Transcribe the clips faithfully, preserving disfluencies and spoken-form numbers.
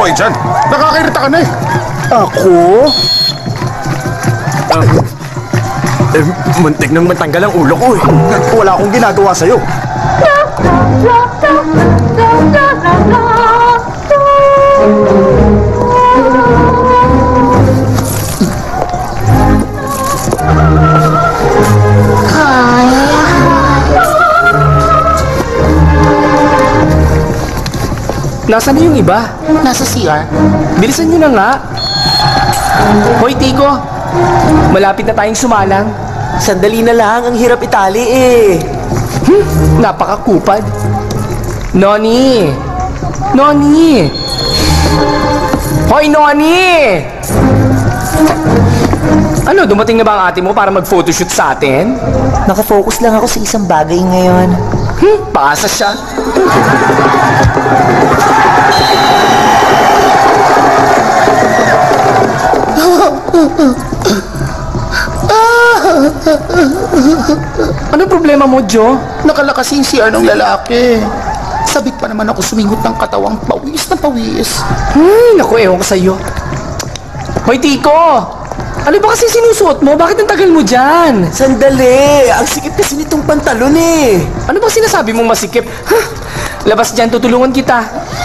kayo dyan? Nakakairita ka na eh. Ako? Uh, eh, muntik nang matanggal ang ulo ko eh. Wala akong ginagawa sa'yo. Nasaan na yung iba? Nasa C R. Bilisan nyo na nga. Hoy, Tico. Malapit na tayong sumalang. Sandali na lang, ang hirap itali eh. Hmm, napakakupad. Noni! Noni! Hoy, Noni! Ano, dumating na ba ang ate mo para mag-photoshoot sa atin? Nakafocus lang ako sa isang bagay ngayon. Hmm, paasa siya. Ano problema mo, Jo? Nakalakas yung C R ng lalaki. Sabik pa naman ako sumingot ng katawang pawis na pawis. Hmm, naku, ewan ko sa'yo. Hoy, Tico! Ano ba kasi sinusuot mo? Bakit ang tagal mo dyan? Sandali! Ang sikip kasi nitong pantalon eh! Ano ba sinasabi mong masikip? Huh? Labas dyan, tutulungan kita.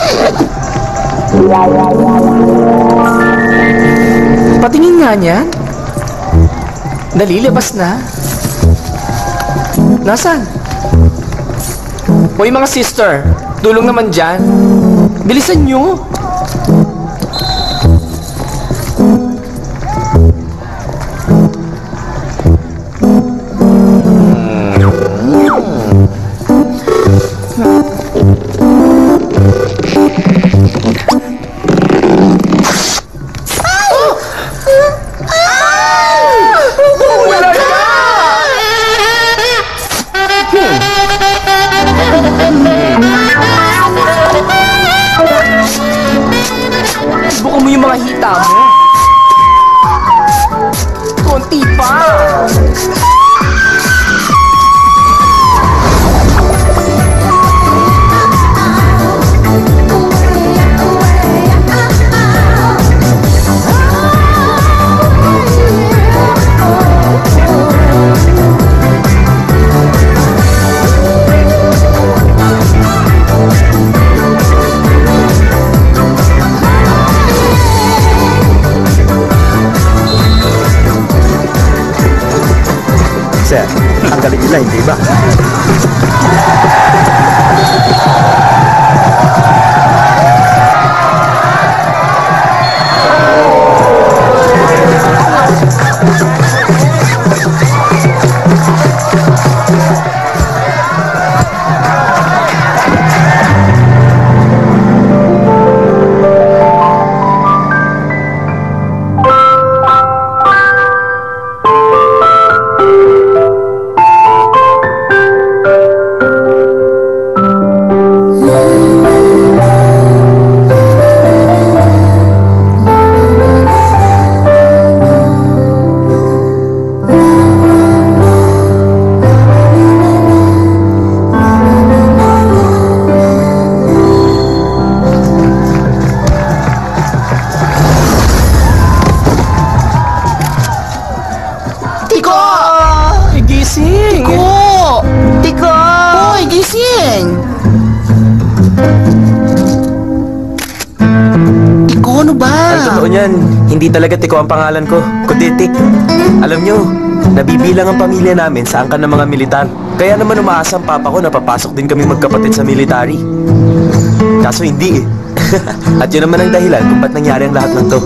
Patingin nga niyan. Dali, labas na. Nasaan? Hoy mga sister, tulong naman dyan. Bilisan nyo. Bukan mo yung mga hita mo. Konti pa. Sir, ang galing nila, hindi ba? Hindi talaga Tiko ang pangalan ko, kundi Tik. Alam nyo, nabibilang ang pamilya namin sa angkan ng mga militar. Kaya naman umaasa ang papa ko na papasok din kami magkapatid sa military. Kaso hindi eh. At yun naman ang dahilan kung ba't nangyari ang lahat ng to.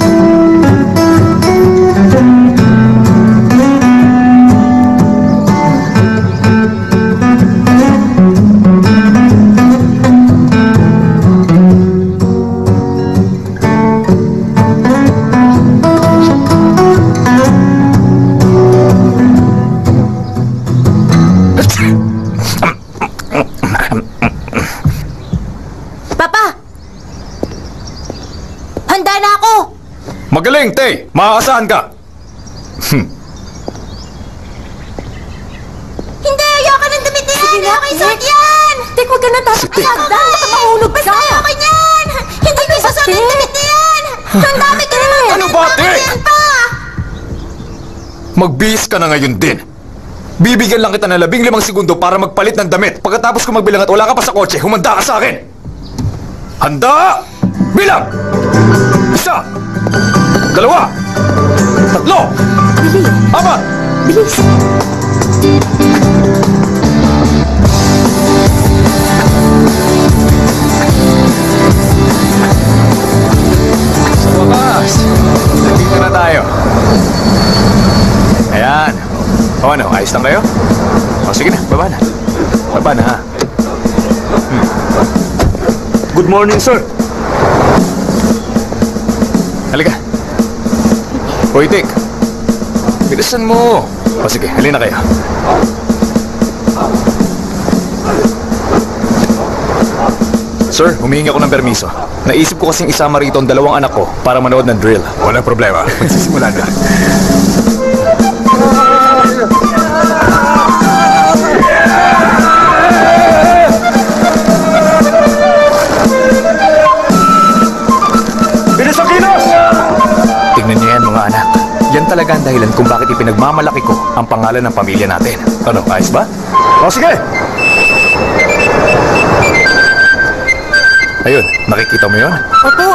Magaling, Tay! Maaasahan ka! Hmm. Hindi! Ayoko ng damit na yan! Sige na, okay, suot yan! Tek, huwag ka na tatakasagdan! Baka mahulog ka! Basta ayoko yan! Hindi ko isusuot ng damit na yan! Ang dami ka na lang. Ano ba, Tik? Yan pa! Magbihis ka na ngayon din. Bibigyan lang kita ng labing limang segundo para magpalit ng damit. Pagkatapos ko magbilang at wala ka pa sa kotse, humanda ka sa akin. Handa! Bilang! Isa! Dalawa! Tatlo! Bilis. Apat! Bilis. Sa wakas, nandito na tayo. Ayan. O ano, ayos lang kayo? O sige na, baba na. Baba na ha. Hmm. Good morning, sir. Halika. Hoy, Tik. Bilisan mo. O sige, halina kayo. Sir, humihingi ako ng permiso. Naisip ko kasing isama rito ang dalawang anak ko para manood ng drill. Walang problema. Magsisimulan na. Bilis ang kilos! Tingnan niyo yan, mga anak. Yan talaga ang dahilan kung bakit ipinagmamalaki ko ang pangalan ng pamilya natin. Ano, ayos ba? O sige! Ayun, nakikita mo yun? Opo.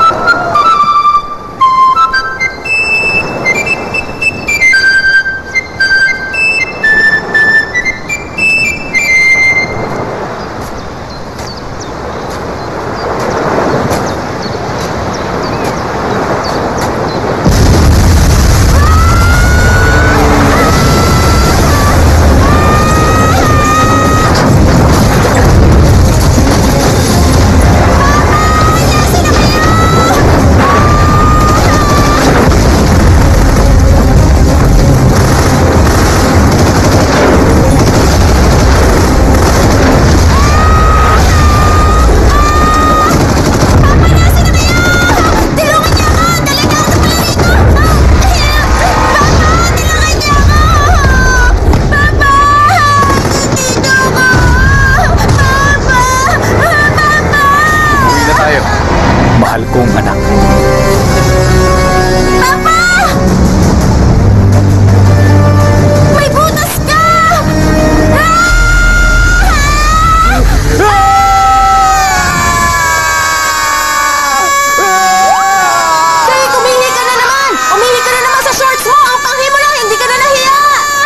Mahal kong anak. Papa! May butas ka! Tay, umihi ka na naman! Umihi ka na naman sa shorts mo! Ang panghi mo lang, hindi ka na nahiya!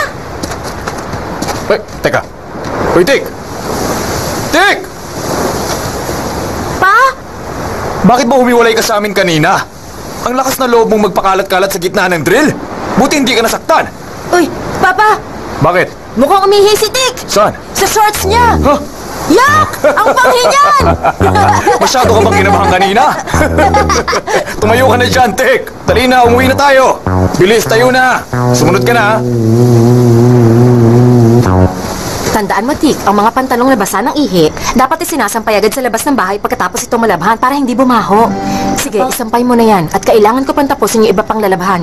Uy, teka. Uy, Tik! Tik! Pa? Bakit ba humiwalay ka sa amin kanina? Ang lakas na loob mong magpakalat-kalat sa gitna ng drill. Buti hindi ka nasaktan. Uy, Papa! Bakit? Mukhang umihi si Tik! Saan? Sa shorts niya! Huh? Yak! Ang panghi niyan! Masyado ka bang kinabahan kanina? Tumayo ka na dyan, Tik! Dali na, umuwi na tayo! Bilis, tayo na! Sumunod ka na, ha? Tandaan mo, Tik, ang mga pantalong na basa ng ihi, dapat isinasampay agad sa labas ng bahay pagkatapos ito malabhan para hindi bumaho. Sige, isampay mo na yan at kailangan ko pang tapusin yung iba pang lalabhan.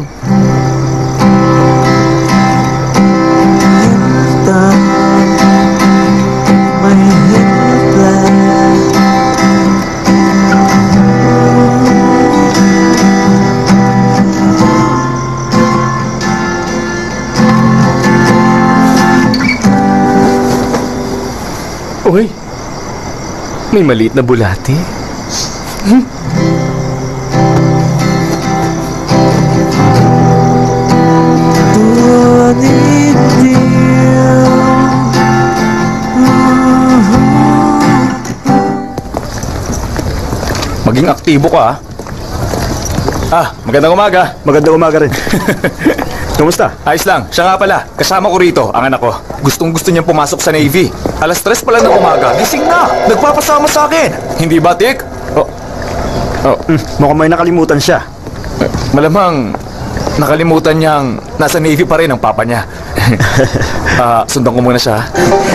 Uy, may maliit na bulati. Hmm? Maging aktibo ka, ha? Ah, magandang umaga. Magandang umaga rin. Kumusta? Ayos lang. Siya nga pala. Kasama ko rito, ang anak ko. Gustong gusto niyang pumasok sa Navy. Alas tres pala ng umaga. Gising na. Nagpapasama sa akin. Hindi ba, Tik? Oh. Oh, mm, mukhang may nakalimutan siya. Eh, malamang nakalimutan niyang nasa Navy pa rin ang papa niya. Ah, sundan ko muna siya.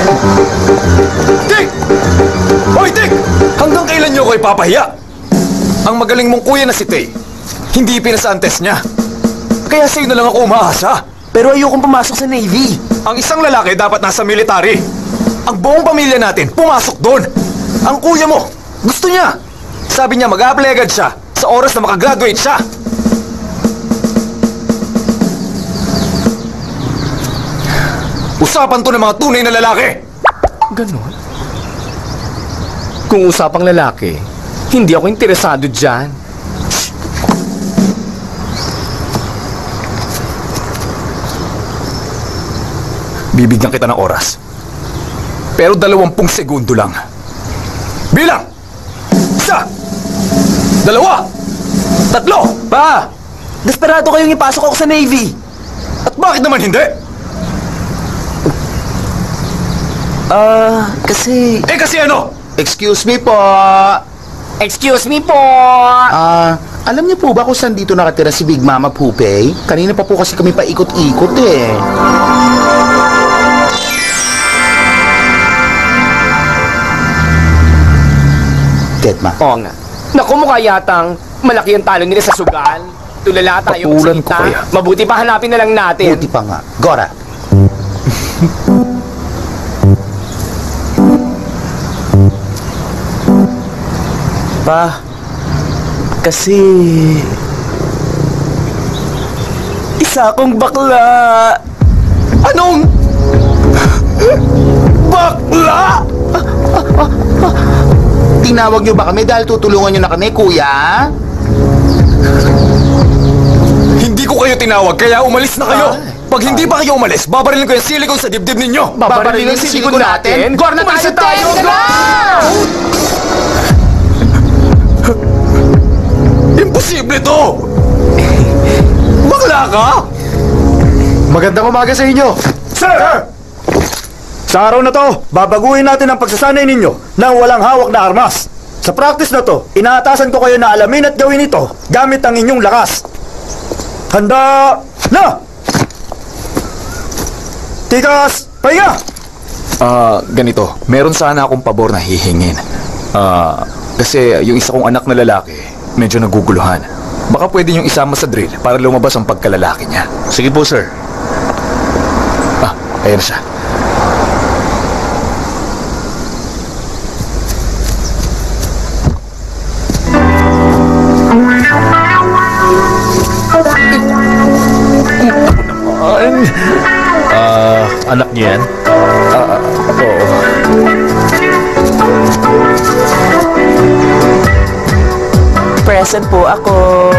Tik! Hoy, Tik! Hanggang kailan niyo ko ipapahiya? Ang magaling mong kuya na si Tay, hindi pinasa ang test niya. Kaya sa'yo na lang ako umaasa. Pero ayokong pumasok sa Navy. Ang isang lalaki dapat nasa military. Ang buong pamilya natin pumasok doon. Ang kuya mo, gusto niya. Sabi niya mag-a-apply agad siya sa oras na makagraduate siya. Usapan to ng mga tunay na lalaki. Ganon? Kung usapang lalaki, hindi ako interesado dyan. Bibigyan kita ng oras. Pero dalawampung segundo lang. Bilang! Isa! Dalawa! Tatlo! Pa! Desperado kayong ipasok ako sa Navy. At bakit naman hindi? Ah, kasi... Eh kasi ano? Excuse me po. Excuse me po! Ah, alam niyo po ba kung saan dito nakatira si Big Mama Pupay? Kanina pa po kasi kami paikot-ikot eh. Tetma. Oo nga. Naku, mukha yatang malaki ang talo nila sa sugal. Tulala tayo Patulan sa ko kita. kaya. Mabuti pa hanapin na lang natin. Buti pa nga. Gora. Pa, kasi... Isa akong bakla. Anong? Bakla! Tinawag niyo ba kami dahil tutulungan niyo na kami, kuya? Hindi ko kayo tinawag, kaya umalis na kayo. Ay. Pag hindi pa kayo umalis, babarilin ko yung silicone sa dibdib ninyo. Babarilin ang silikon natin. Gor na tayo tayo! Imposible to! Bakla ka? Magandang umaga sa inyo. Sir! Sa araw na to, babaguhin natin ang pagsasanay ninyo ng walang hawak na armas. Sa practice na to, inaatasan ko kayo na alamin at gawin ito gamit ang inyong lakas. Handa na! Tikas, pahinga! Ah, ganito. Meron sana akong pabor na hihingin. Ah, kasi yung isa kong anak na lalaki, medyo naguguluhan. Baka pwede niyong isama sa drill para lumabas ang pagkalalaki niya. Sige po, sir. Ah, ayan na siya. Ah, anak niyo yan? Ah, oo. Present po ako.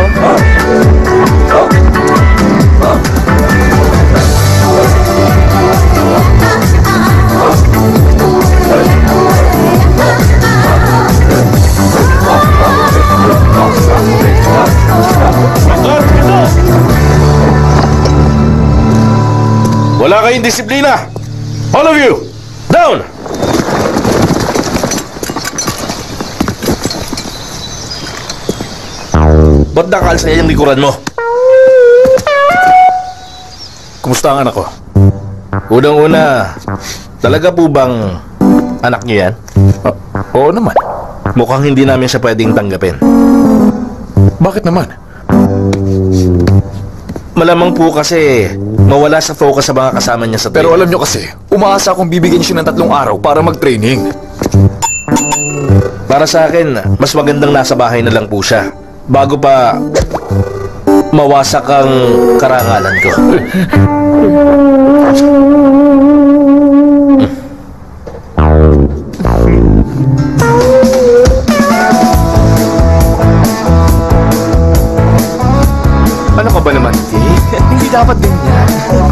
Wala kayong disiplina! All of you! Down! Ba't nakalsa yung likuran mo? Kumusta ang anak ko? Unang-una, talaga po bang anak niyo yan? Ah, oo naman. Mukhang hindi namin siya pwedeng tanggapin. Bakit naman? Malamang po kasi mawala sa focus sa mga kasama niya sa Pero training. alam nyo kasi, umaasa akong bibigyan siya ng tatlong araw para mag-training. Para sa akin, mas magandang nasa bahay na lang po siya. Bago pa mawasak ang karangalan ko. Ano ka ba naman, Dick? Hindi dapat ganyan.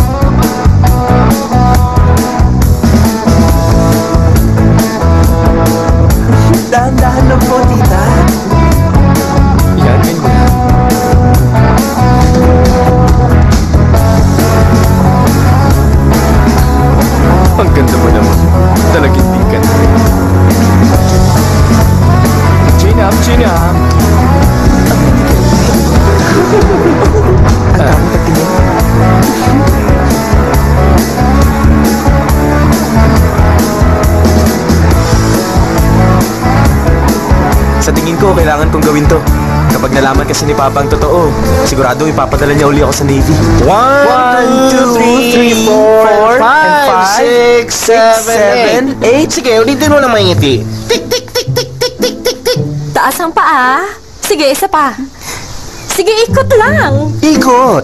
Dahan-dahan lang po, tita. Yan, ganyan. Ang ganda mo naman. Talagang di ka na. Chin up, chin up. Ang dami patingin. Sa tingin ko, kailangan kong gawin to. Kapag nalaman kasi ni Papa ang totoo, sigurado ipapadala niya uli ako sa Navy. One, One, two, three, four, five, and five, six, seven, seven, eight. Sige, ulitin mo lang maingiti. Taas ang paa. Sige, isa pa. Sige, ikot lang. Ikot!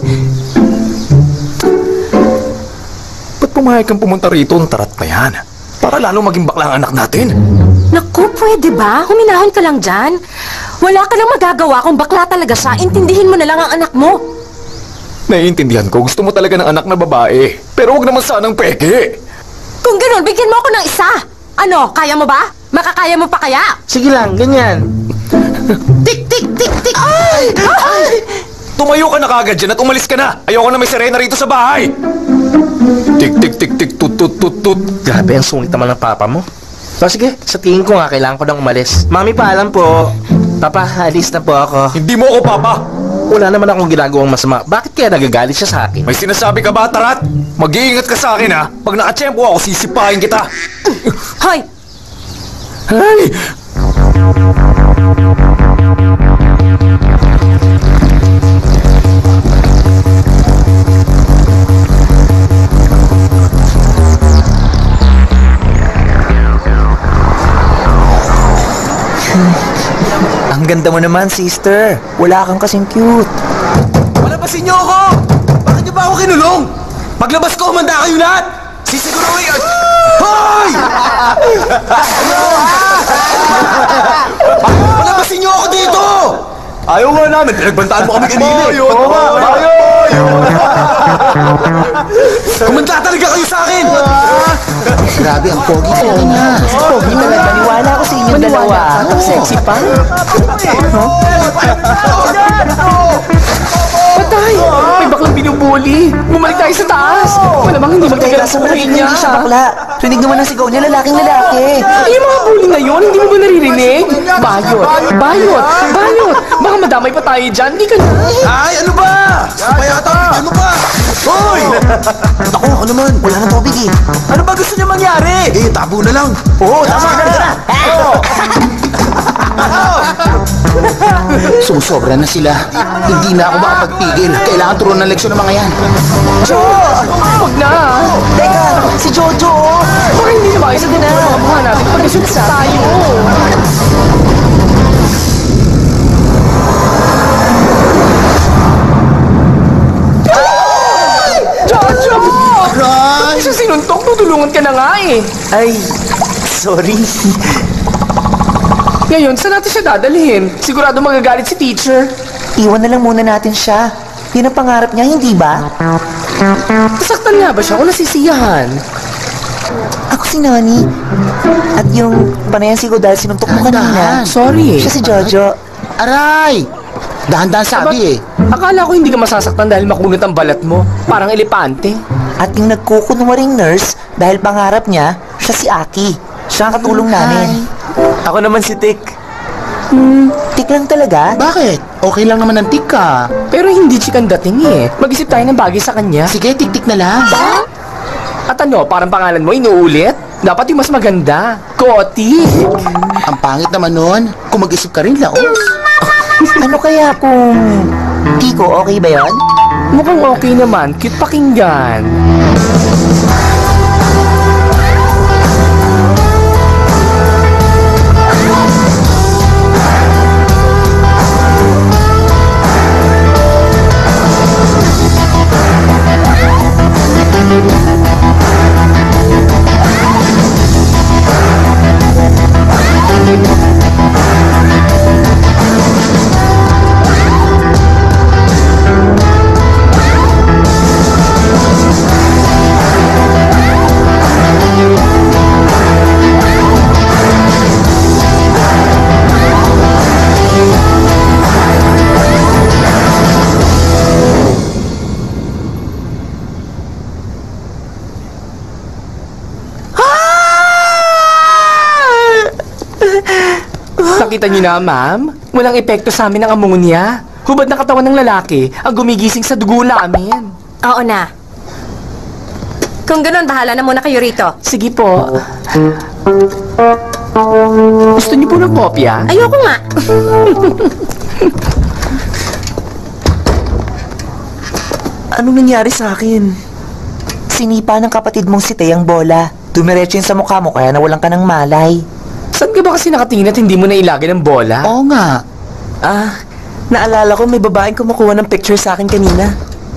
Ba't pumayag kang pumunta rito? Ang tarat pa yan. Para lalo maging bakla ang anak natin. Naku, pwede ba? Huminahon ka lang dyan. Wala ka lang magagawa kung bakla talaga siya. Intindihin mo na lang ang anak mo. Naiintindihan ko, gusto mo talaga ng anak na babae. Pero huwag naman sanang peke. Kung ganun, bigyan mo ako ng isa. Ano, kaya mo ba? Makakaya mo pa kaya? Sige lang, ganyan. Tik, tik, tik, tik! Ay! Ay! Tumayo ka na kagad dyan at umalis ka na. Ayoko na may sirena rito sa bahay. Tik, tik, tik, tik, tut, tut, tut, tut. Grabe, ang sungit naman ng papa mo. So, sige, sa tingin ko nga, kailangan ko nang umalis. Mami, paalam po. Papa, alis na po ako. Hindi mo ako, Papa. Wala naman akong ginagawang masama. Bakit kaya nagagalit siya sa akin? May sinasabi ka ba, Tarat? Mag-iingat ka sa akin, ha? Pag nakatsyempo ako, sisipahin kita. Hoy! Ay! Ang ganda mo naman, sister. Wala kang kasing cute. Palabasin niyo ako! Bakit niyo ba ako kinulong? Paglabas ko, humanda kayo lahat! Sisiguruhin at... Hoy! Palabasin niyo ako dito! Ayaw nga namin. Pinagbantaan mo kami kanina. Bayot! Oo nga, Bayot! Humanda talaga kayo sa akin! Grabe, ang pogi-pogi niya. Pogi talaga. Maniwala ako sa inyong dalawa. Ang sexy pa. Patay! May baklang binubuli. Bumalik tayo sa taas. Malamang hindi magkagala sa buhay niya. Hindi siya bakla. Rinig naman ang sigaw niya, lalaking lalaki. Ay, yung mga bully na yun, hindi mo ba naririnig? Bayot! Bayot! Bayot! Baka madamay pa tayo dyan. Hindi ka na. Ay, ano ba? Gusto pa yata, bigyan mo pa! Hoy! Ako, ako naman. Wala nang tubig eh. Ano ba gusto niya mangyari? Eh, tabo na lang. Oo, tama na. Sumusobra na sila. Hindi na ako makapagpigil. Kailangan turuan ng leksyon ng mga yan. Huwag na. Teka, si Jojo. Baka hindi na maayos na mga mukha natin pag nasusunod tayo. Jojo! Aray! Isa sinuntok, tutulungan ka na nga eh. Ay, sorry. Ngayon, saan natin siya dadalhin? Sigurado magagalit si teacher. Iwan na lang muna natin siya. Yun ang pangarap niya, hindi ba? Nasaktan nga ba siya o nasisiyahan? Ako si Nani. At yung panayan sigaw dahil sinuntok mo kanina. Sorry. Siya si Jojo. Aray! Dahan-dahan sabi eh. Akala ko hindi ka masasaktan dahil makunat ang balat mo. Parang elepante. At yung nagkukunwaring nurse, dahil pangarap niya, siya si Aki. Siya ang katulong namin. Ako naman si Tik. Hmm, Tik lang talaga? Bakit? Okay lang naman ang tika. Pero hindi chikan dating eh. Mag-isip tayo ng bagay sa kanya. Sige, tik-tik na lang. At ano, parang pangalan mo inuulit? Dapat yung mas maganda. Kotik. Ang pangit naman nun. Kung mag-isip ka rin, laos. Ano kaya kung... Tiko, okay ba yon? Mukhang okay naman. Cute pakinggan. Nakita niyo na, ma'am? Walang epekto sa amin ang ammonia. Hubad na katawan ng lalaki ang gumigising sa dugo namin. Oo na. Kung ganun, bahala na muna kayo rito. Sige po. Gusto niyo po ng kopya? Ayoko nga. Anong nangyari sa akin? Sinipa ng kapatid mong si Tay ang bola. Dumiretso yun sa mukha mo kaya nawalan ka ng malay. Saan ka ba kasi nakatingin at hindi mo nailagay ng bola? Oo nga. Ah, Naalala ko may babaeng kumukuha ng picture sa akin kanina.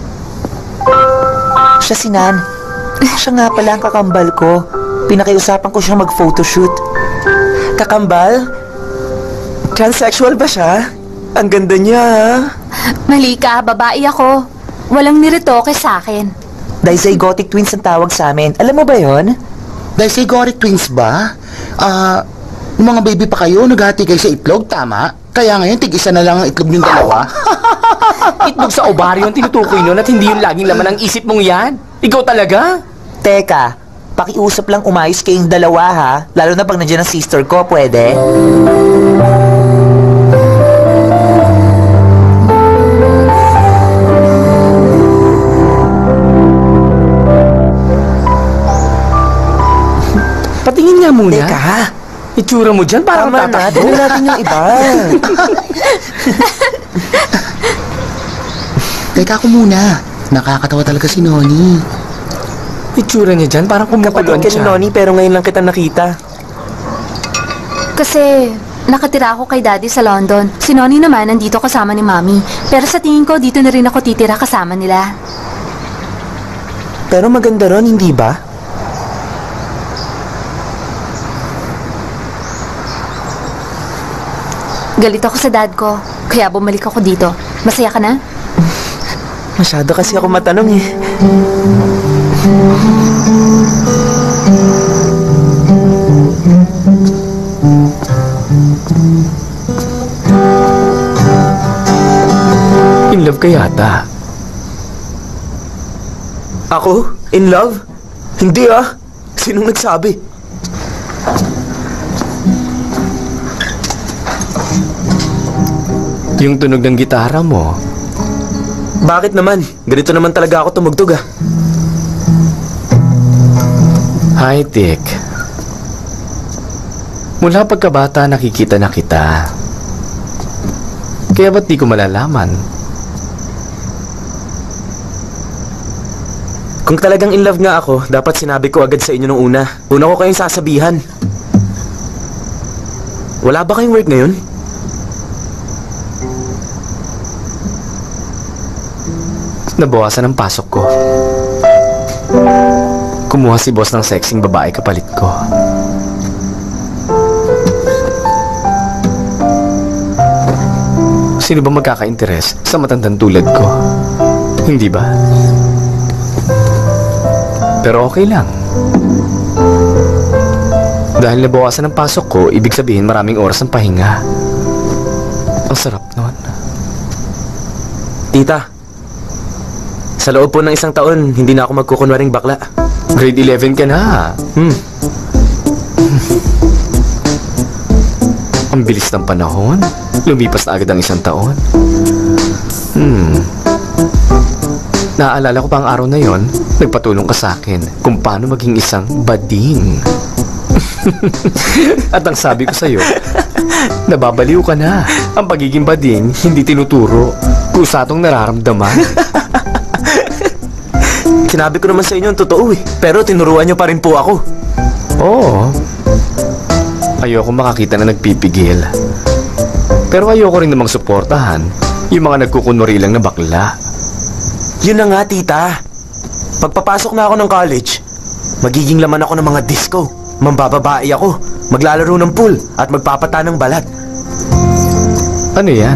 Siya si Nan. Siya nga pala ang kakambal ko. Pinakiusapan ko siyang mag-photoshoot. Kakambal? Transsexual ba siya? Ang ganda niya, ha? Mali ka, babae ako. Walang niretoke sa akin. Dizygotic twins ang tawag sa amin. Alam mo ba yon? Dizygotic twins ba? Ah, yung mga baby pa kayo, naghati kayo sa itlog, tama? Kaya ngayon, tig-isa na lang ang itlog yung dalawa. Itlog sa ovaryo ang tinutukoy nun at hindi yung laging laman ng isip mong yan. Ikaw talaga? Teka, pakiusap lang umayos kayong dalawa ha. Lalo na pag nandiyan ang sister ko, pwede? Patingin nga muna. Teka, Itsura mo dyan, parang tama na. tatakbo. Tignan natin yung iba. Teka ako muna. Nakakatawa talaga si Noni. Itsura niya dyan, parang kumukulon Kapatid ka ni siya. Noni pero ngayon lang kita nakita. Kasi nakatira ako kay Daddy sa London. Si Noni naman nandito kasama ni Mami. Pero sa tingin ko, dito na rin ako titira kasama nila. Pero maganda ron, hindi ba? Galit ako sa dad ko, kaya bumalik ako dito. Masaya ka na? Masyado kasi ako matanong eh. In love ka yata. Ako? In love? Hindi ah. Sinong nagsabi? Yung tunog ng gitara mo. Bakit naman? Ganito naman talaga ako tumugtog ah. Hi, Dick. Mula pagkabata nakikita na kita. Kaya ba't di ko malalaman? Kung talagang in love nga ako, dapat sinabi ko agad sa inyo nung una. Una ko kayong sasabihan. Wala ba kayong work ngayon? Nabawasan ang pasok ko. Kumuha si boss ng sexing babae kapalit ko. Sino ba magkaka-interes sa matandang tulad ko? Hindi ba? Pero okay lang. Dahil nabawasan ang pasok ko, ibig sabihin maraming oras ang pahinga. Ang sarap nun. Tita, sa loob po ng isang taon, hindi na ako magkukunwaring bakla. Grade eleven ka na. Hmm. Ang bilis ng panahon. Lumipas na agad ang isang taon. Hmm. Naaalala ko pa ang araw na yon, nagpatulong ka sa akin kung paano maging isang bading. At ang sabi ko sa'yo, nababaliw ka na. Ang pagiging bading, hindi tinuturo. Kusatong nararamdaman. Sinabi ko naman sa inyo ang totoo eh. Pero tinuruan nyo pa rin po ako. Oo. Ayoko makakita na nagpipigil. Pero ayoko rin namang suportahan yung mga nagkukunwari lang na bakla. Yun na nga, tita. Pagpapasok na ako ng college, magiging laman ako ng mga disco. Mambababae ako, maglalaro ng pool, at magpapata ng balat. Ano yan?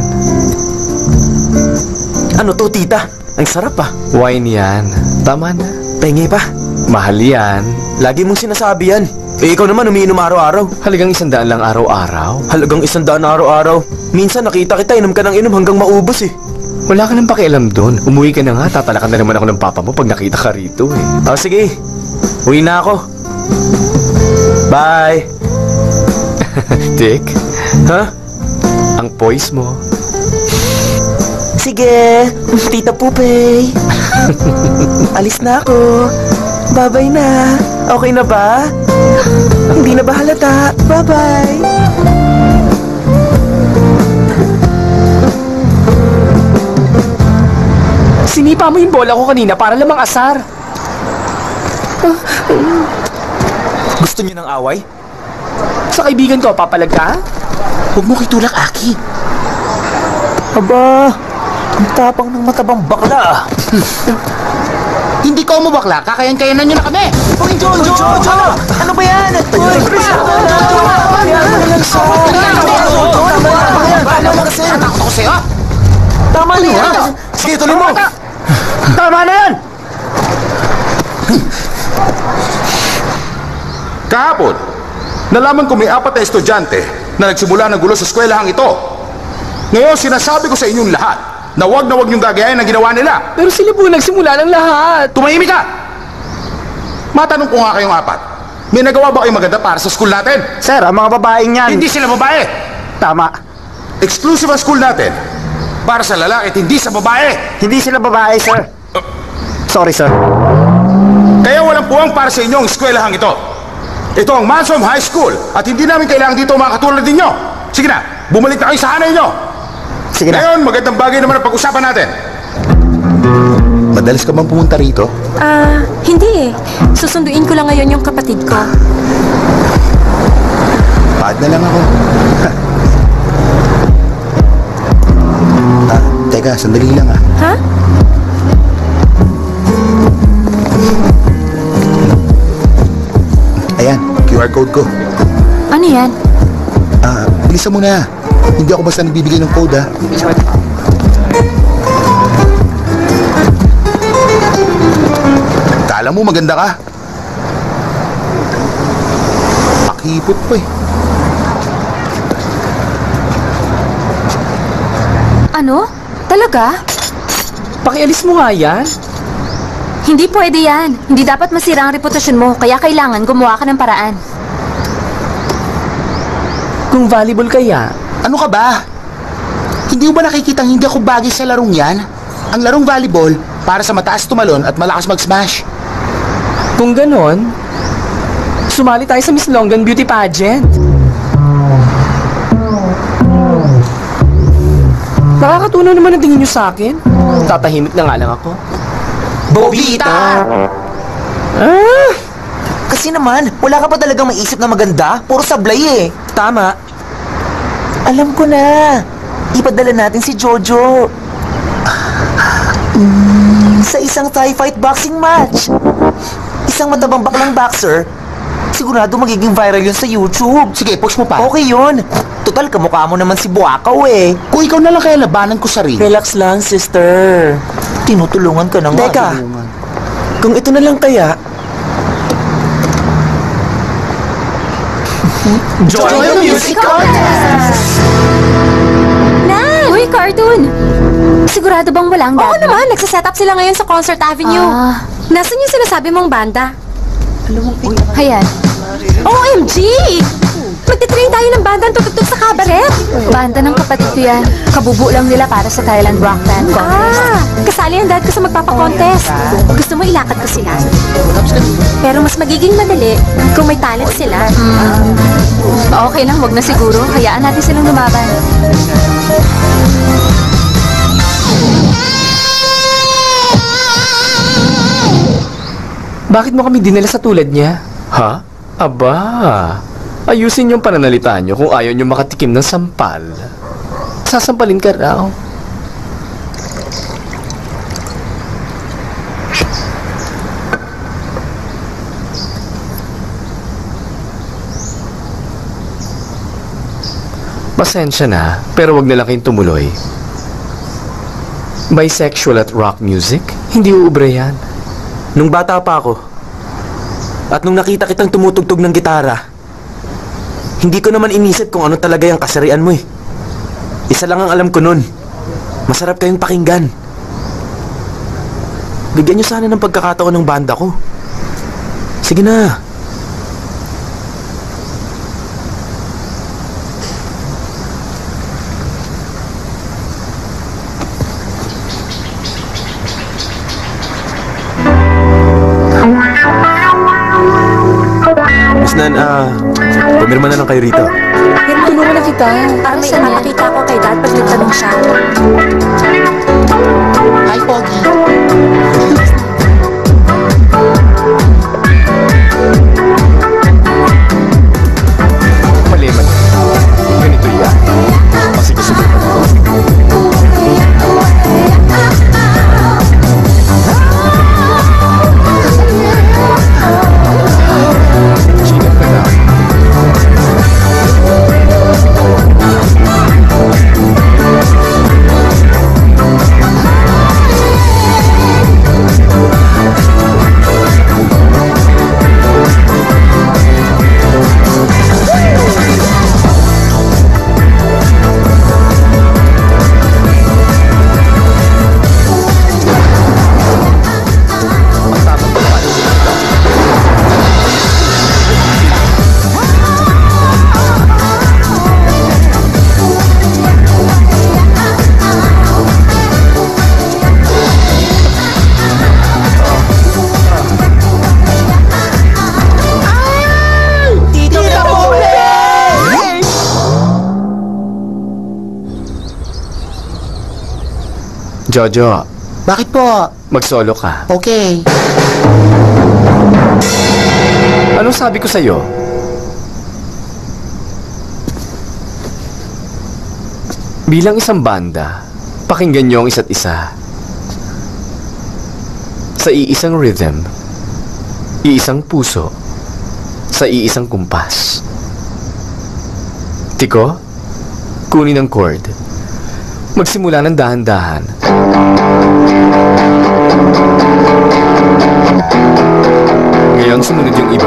Ano to, tita? Ang sarap ah. Wine yan. Tama na. Pengi pa. Mahal yan. Lagi mong sinasabi yan. Eh, ikaw naman umiinom araw-araw. Halagang isang daan lang araw-araw. Halagang isang daan araw-araw. Minsan nakita kita, inom ka ng inom hanggang maubos eh. Wala ka nang pakialam doon. Umuwi ka na nga. Tatalakan na naman ako ng papa mo pag nakita ka rito eh. O sige, uwi na ako. Bye. Dick, Ha? ang poise mo. Sige, Tita Pupay. Alis na ako. Bye-bye na. Okay na ba? Hindi na ba halata? Bye-bye. Sinipa mo yung bola ko kanina para lamang asar. Gusto niyo ng away? Sa kaibigan ko, papalag ka? Huwag mo kitulak, Aki. Aba, ang tapang ng matabang bakla. Hindi ka umubakla, kakayan-kayanan nyo na kami! Uy, Jojo! Jojo! Ano ba yan? Uy, Chris! Natakot ako sa'yo! Tama na yan! Sige, tuloy mo! Tama na yan! Kahapon, nalaman ko may apat na estudyante na nagsimula ng gulo sa eskwelahang ito. Ngayon, sinasabi ko sa inyong lahat na wag na wag niyong gagayahin ang ginawa nila. Pero sila po nagsimula ng lahat. Tumahimik ka! Matanong ko nga kayong apat, may nagawa ba kayong maganda para sa school natin? Sir, ang mga babaeng yan... Hindi sila babae! Tama. Exclusive ang school natin para sa lalaki at hindi sa babae. Hindi sila babae, sir. Sorry, sir. Kaya walang puwang para sa inyo ang eskwelahang ito. Ito ang Mansom High School at hindi namin kailangan dito mga katulad ninyo. Sige na, bumalik na kayo sa hanay nyo. Sige na. Ngayon, magandang bagay naman ang pag-usapan natin. Madalas ka bang pumunta rito? Ah, hindi eh. Susunduin ko lang ngayon yung kapatid ko. Pad na lang ako. ah, teka, sandali lang ah. Ha? Ayan, Q R code ko. Ano yan? Ah, bilisan mo na. Hindi ako basta nagbibigay ng code ah. Kala mo maganda ka? Pakipot pa eh. Ano? Talaga? Pakialis mo nga yan. Hindi pwede yan. Hindi dapat masira ang reputasyon mo, kaya kailangan gumawa ka ng paraan. Kung valuable kaya, Ano ka ba? Hindi mo ba nakikitang hindi ako bagay sa larong yan? Ang larong volleyball, para sa mataas tumalon at malakas mag-smash. kung ganon, sumali tayo sa Miss Longgan Beauty Pageant. Nakakatunaw naman ang tingin nyo sa akin. Tatahimik na nga lang ako. Bobita! Ah, Kasi naman, wala ka pa talagang maisip na maganda. Puro sablay eh. tama. Alam ko na. Ipadala natin si Jojo. Mm, sa isang Thai fight boxing match. Isang matabang baklang boxer. Sigurado magiging viral yun sa YouTube. Sige, push mo pa. Okay yun. Total, kamukha mo naman si Buakaw eh. Kung ikaw na lang kaya labanan ko sarili. Relax lang, sister. Tinutulungan ka na nga. Teka, kung ito na lang kaya, Join the music contest! Nan! Uy, cartoon! Sigurado bang walang dad? Oo naman, nagsaset up sila ngayon sa Concert Avenue. Ah. Nasaan yung sinasabi mong banda? Ayan. O M G! Magtitrain tayo ng banda ang tutugtog sa kabaret. Banda ng kapatid ko yan. Kabubo lang nila para sa Thailand Rock Band Contest. Ah! Kasali ang dad ko sa magpapakontest. Gusto mo ilakad ko sila? Pero mas magiging madali kung may talent sila. Mm. Okay lang, wag na siguro. Hayaan natin silang lumaban. bakit mo kami dinala sa tulad niya? Ha? Aba, ayusin yung pananalita nyo kung ayaw nyo makatikim ng sampal. Sasampalin ka raw. Pasensya na, pero wag na lang kayong tumuloy. Bisexual at rock music? Hindi uubre yan. Nung bata pa ako, at nung nakita kitang tumutugtog ng gitara, hindi ko naman inisip kung ano talaga yung kasarian mo eh. Isa lang ang alam ko nun. Masarap kayong pakinggan. Bigyan niyo sana ng pagkakataon ng banda ko. Sige na. Miss Nan, ah, pumirma na lang kayo rito. Pero tulungan na kita. Para may ipapakita ko kay dad pag nagtanong siya. Hi, Pogi. Mali, mali. Ganito yan. Kasi gusto ko naman. Jojo, Bakit po? mag-solo ka. Okay. Anong sabi ko sa'yo? Bilang isang banda, pakinggan niyo ang isa't isa. Sa iisang rhythm, iisang puso, sa iisang kumpas. Tiko, kunin ang chord. Magsimula ng dahan-dahan. Ngayon, sumunod yung iba.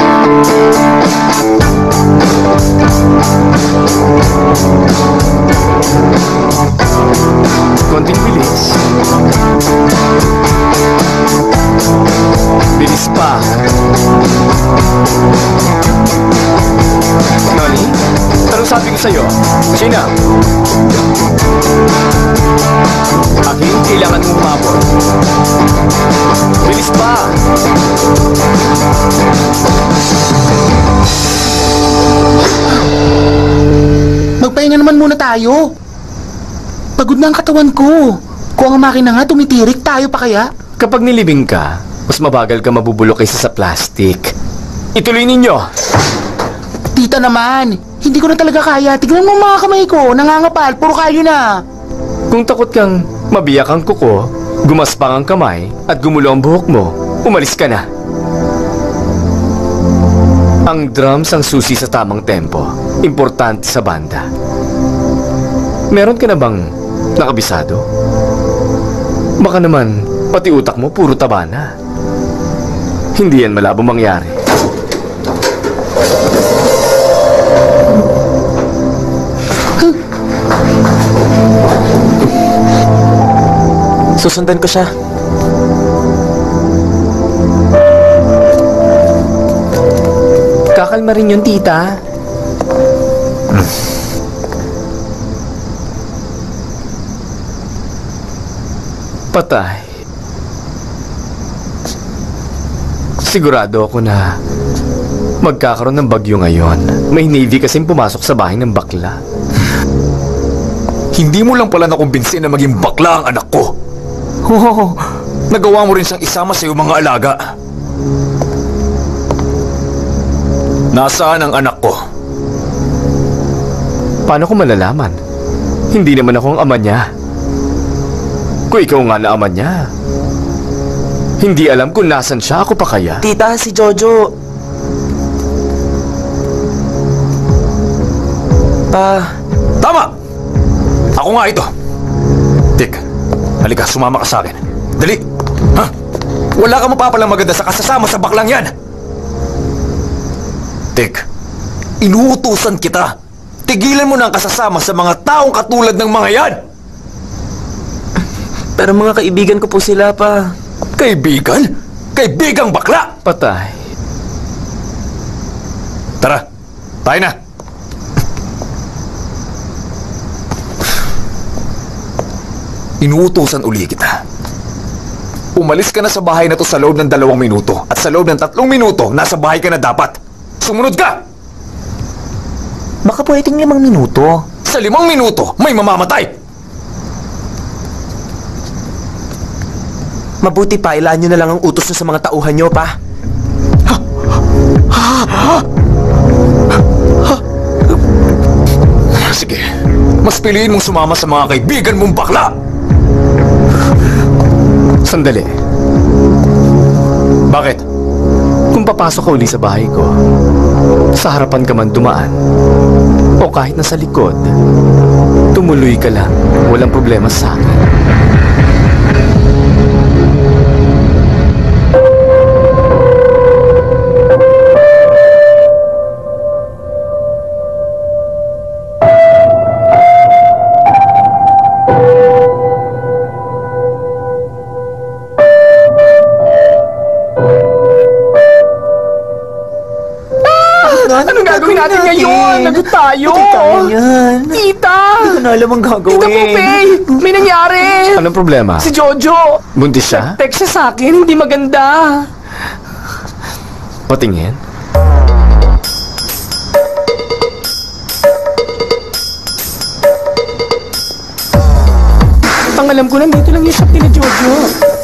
Konting bilis. Bilis pa. Nani? Anong sabi ko sa'yo? China? Akin, kailangan mong umabot. Bilis pa. Magpahinga naman muna tayo. Pagod na ang katawan ko. Kung ang makina nga tumitirik, tayo pa kaya? Kapag nilibing ka, mas mabagal ka mabubulok kaysa sa plastic. Ituloy ninyo! Tita naman, hindi ko na talaga kaya. Tignan mo mga kamay ko, nangangapal, puro kayo na. Kung takot kang mabiyak ang kuko, gumaspang ang kamay, at gumulo ang buhok mo, umalis ka na. Ang drums ang susi sa tamang tempo. Importante sa banda. Meron ka na bang nakabisado? Baka naman, pati utak mo puro taba na. Hindi yan malabo mangyari. Susundan ko siya. Kakalma rin yun, tita. Patay. Sigurado ako na magkakaroon ng bagyo ngayon. May Navy kasing pumasok sa bahay ng bakla. Hindi mo lang pala nakumbinsi na maging bakla ang anak ko. Oh, nagawa mo rin siyang isama sa iyong mga alaga. Nasaan ang anak ko? Paano ko malalaman? Hindi naman ako ang ama niya. Kung ikaw nga na ama niya, hindi alam kung nasan siya, ako pa kaya? Tita, si Jojo. Pa... Tama! Ako nga ito. Dick, halika, sumama ka sa akin. Dali! Ha? Wala ka mapapalang maganda sa kasasama sa baklang yan! Dick, inuutusan kita. Tigilan mo na ang kasasama sa mga taong katulad ng mga yan! Pero mga kaibigan ko po sila, pa. Kaibigan? Kaibigang bakla! Patay. Tara, tayo na! Inuutosan uli kita. Umalis ka na sa bahay na to sa loob ng dalawang minuto. At sa loob ng tatlong minuto, nasa bahay ka na dapat. Sumunod ka! Baka pwedeng limang minuto. Sa limang minuto, may mamamatay! Mabuti pa, ilaan nyo na lang ang utos nyo sa mga tauhan nyo, pa. Sige, mas piliin mong sumama sa mga kaibigan mong bakla! Sandali. Bakit? Kung papasok ka uli sa bahay ko, sa harapan ka man dumaan, o kahit nasa likod, tumuloy ka lang. Walang problema sa akin. Anong gagawin natin ngayon? Lagot tayo! yan. Tita! Hindi ko na alam ang gagawin. Tita Pupay! May nangyari! Anong problema? Si Jojo! Buntis siya? Text siya sa akin, hindi maganda. Patingin? Ang alam ko, nandito lang yung shop nila Jojo.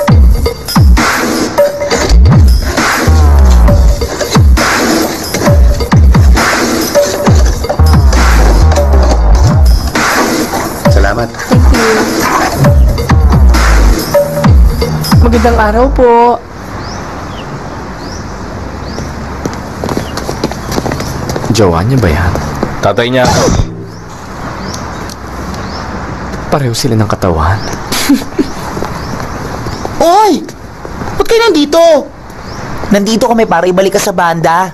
Salamat. Thank you. Magandang araw po. Jowa niya ba yan? Tatay niya. Pareho sila ng katawan. Oy! Ba't kayo nandito? Nandito kami para ibalik ka sa banda.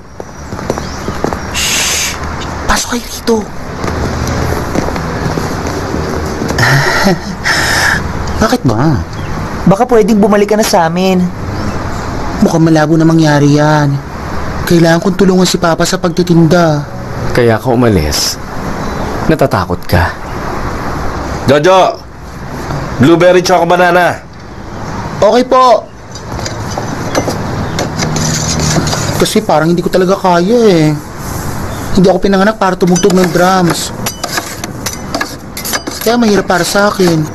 Shh! Pasok kayo rito. Bakit ba? Baka pwedeng bumalik ka na sa amin. Mukhang malabo na mangyari yan. Kailangan kong tulungan si Papa sa pagtitinda. Kaya ka umalis. Natatakot ka. Jojo! Blueberry choco banana. Okay po. Kasi parang hindi ko talaga kaya eh. Hindi ako pinanganak para tumugtog ng drums. Kaya mahirap para sa akin.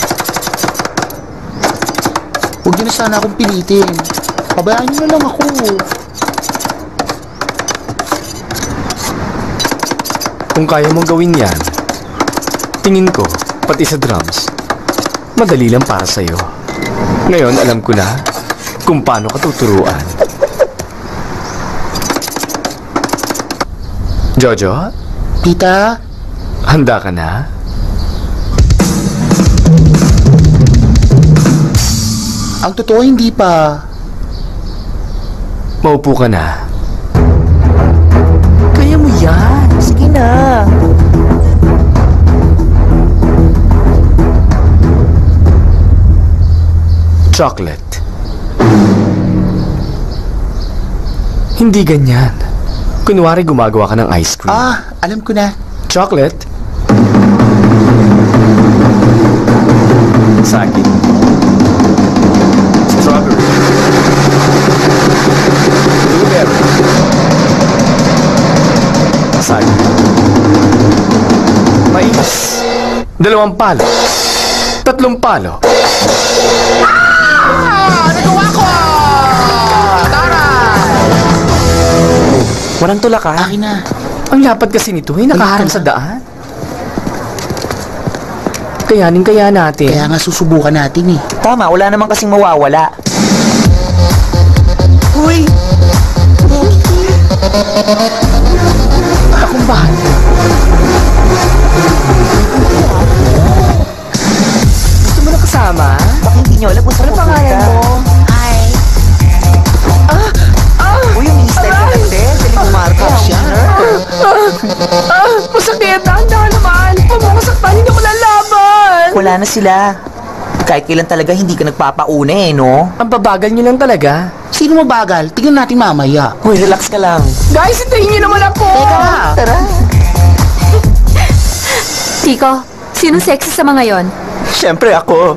Huwag niyo na sana akong pilitin. Pabayaan niyo na lang ako. Kung kaya mong gawin yan, tingin ko, pati sa drums, madali lang para sa'yo. Ngayon, alam ko na kung paano ka tuturuan. Jojo, Tita, handa ka na? ang totoo hindi pa. Maupo ka na. Kaya mo yan. Sige na. Chocolate. Hindi ganyan. Kunwari gumagawa ka ng ice cream. Ah, alam ko na. Chocolate. Saging. Strawberry. Blueberry. Saging. Mais. Dalawang palo. Tatlong palo. Walang tulak ka. Akin na. Ang lapad kasi nito ay nakaharang sa daan. Kayanin kaya natin. Kaya nga susubukan natin eh. Tama, wala naman kasing mawawala. Uy! Akong bahala. Gusto mo na kasama? Baka hindi nyo alam kung saan pangalan mo? Hi. Uy, yung style ka lang din. Dali mo marka siya. Ah, masakit. Dahan-dahan naman. Huwag mo masaktan. Hindi ko lalaban. Wala na sila. Kahit kailan talaga hindi ka nagpapauna eh, no? Ang babagal niyo lang talaga. Sino mabagal? Tingnan natin mamaya. Uy, relax ka lang. Guys, hintayin niyo naman ako. Tara. Tiko, sino sexy sa mga yon? Siyempre ako.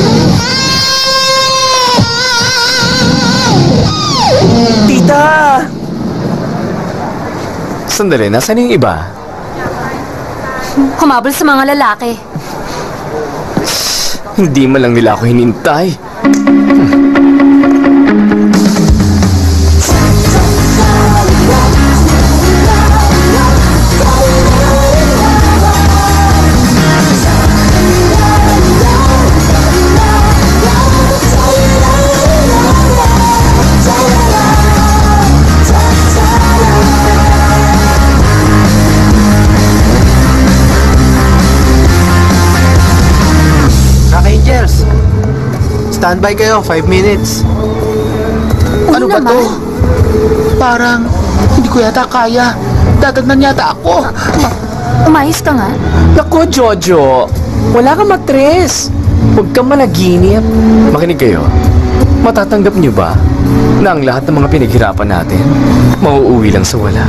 Tita! Sandali, nasaan yung iba? Humabol sa mga lalaki. Hindi man lang nila ako hinintay. Angels, standby kayo, five minutes. Ano ba to? Parang hindi ko yata kaya. Dadagnan yata ako. Umayos ka nga. Naku, Jojo. Wala kang matres. Huwag kang managinip. Makinig kayo. Matatanggap niyo ba na ang lahat ng mga pinaghirapan natin mauuwi lang sa wala?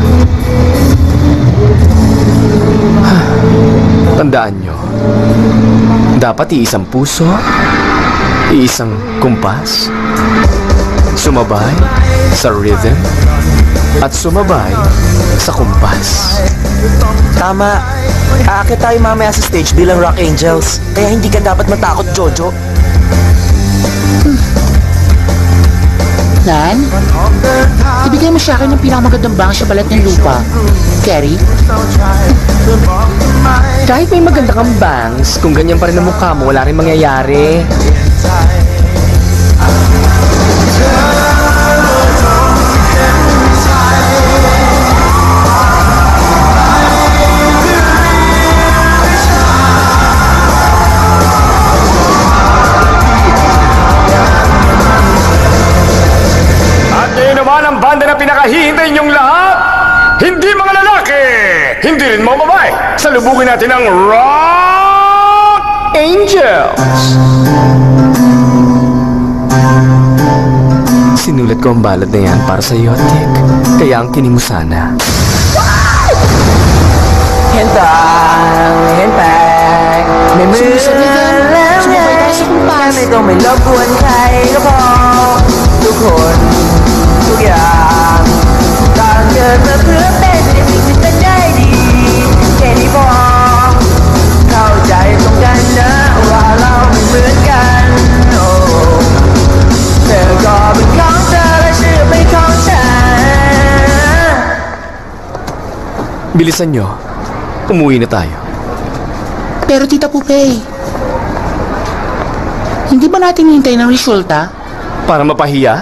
Tandaan nyo, dapat iisang puso, iisang kumpas, sumabay sa rhythm, at sumabay sa kumpas. Tama. Aakit tayo mamaya sa stage bilang Rock Angels. Kaya hindi ka dapat matakot, Jojo. Nan, ibigay mo sa akin ng pinakamagandang bang sa balat ng lupa. Carrie? Kahit may maganda kang bangs, kung ganyan pa rin ang mukha mo, wala rin mangyayari. At ngayon naman ang banda na pinakahihintay niyong lahat, hindi mga lalaki, hindi rin mga babae. Salubugin natin ang Rock Angels. Sinulat ko ang balad na yan para sa iyo, Dick. Kaya ang kinig mo sana. Hintay, hintay. May Sumisabihan, sumabay tayo sa kumpas. May itong may labuan kayo ko. Tukon, tugyang. Tangan na pulapin, nilipit na dahili. Kenny Bong. Kau jay tong ganda, walau may megan. Oh. 这个不靠着的是被靠着。 Bilisan nyo. Umuwi na tayo. Pero Tita Pupay, hindi ba natin hintayin ang resulta? Para mapahiya?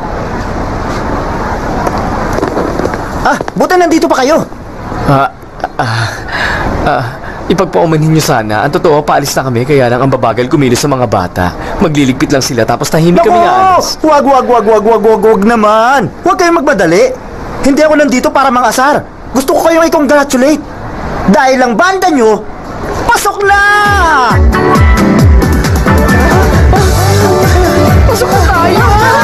Ah, buta nandito pa kayo. Ah, ah, ah, ipagpaumanhin nyo sana. Ang totoo, paalis na kami, kaya lang ang babagal kumilos sa mga bata. Magliligpit lang sila, tapos tahimik kami aalis. Wag, wag, wag, wag, wag, wag, wag naman. Huwag kayong magmadali. Hindi ako nandito para mangasar. Gusto ko kayong i-congratulate. Dahil ang banda nyo, pasok na! Pasok na tayo!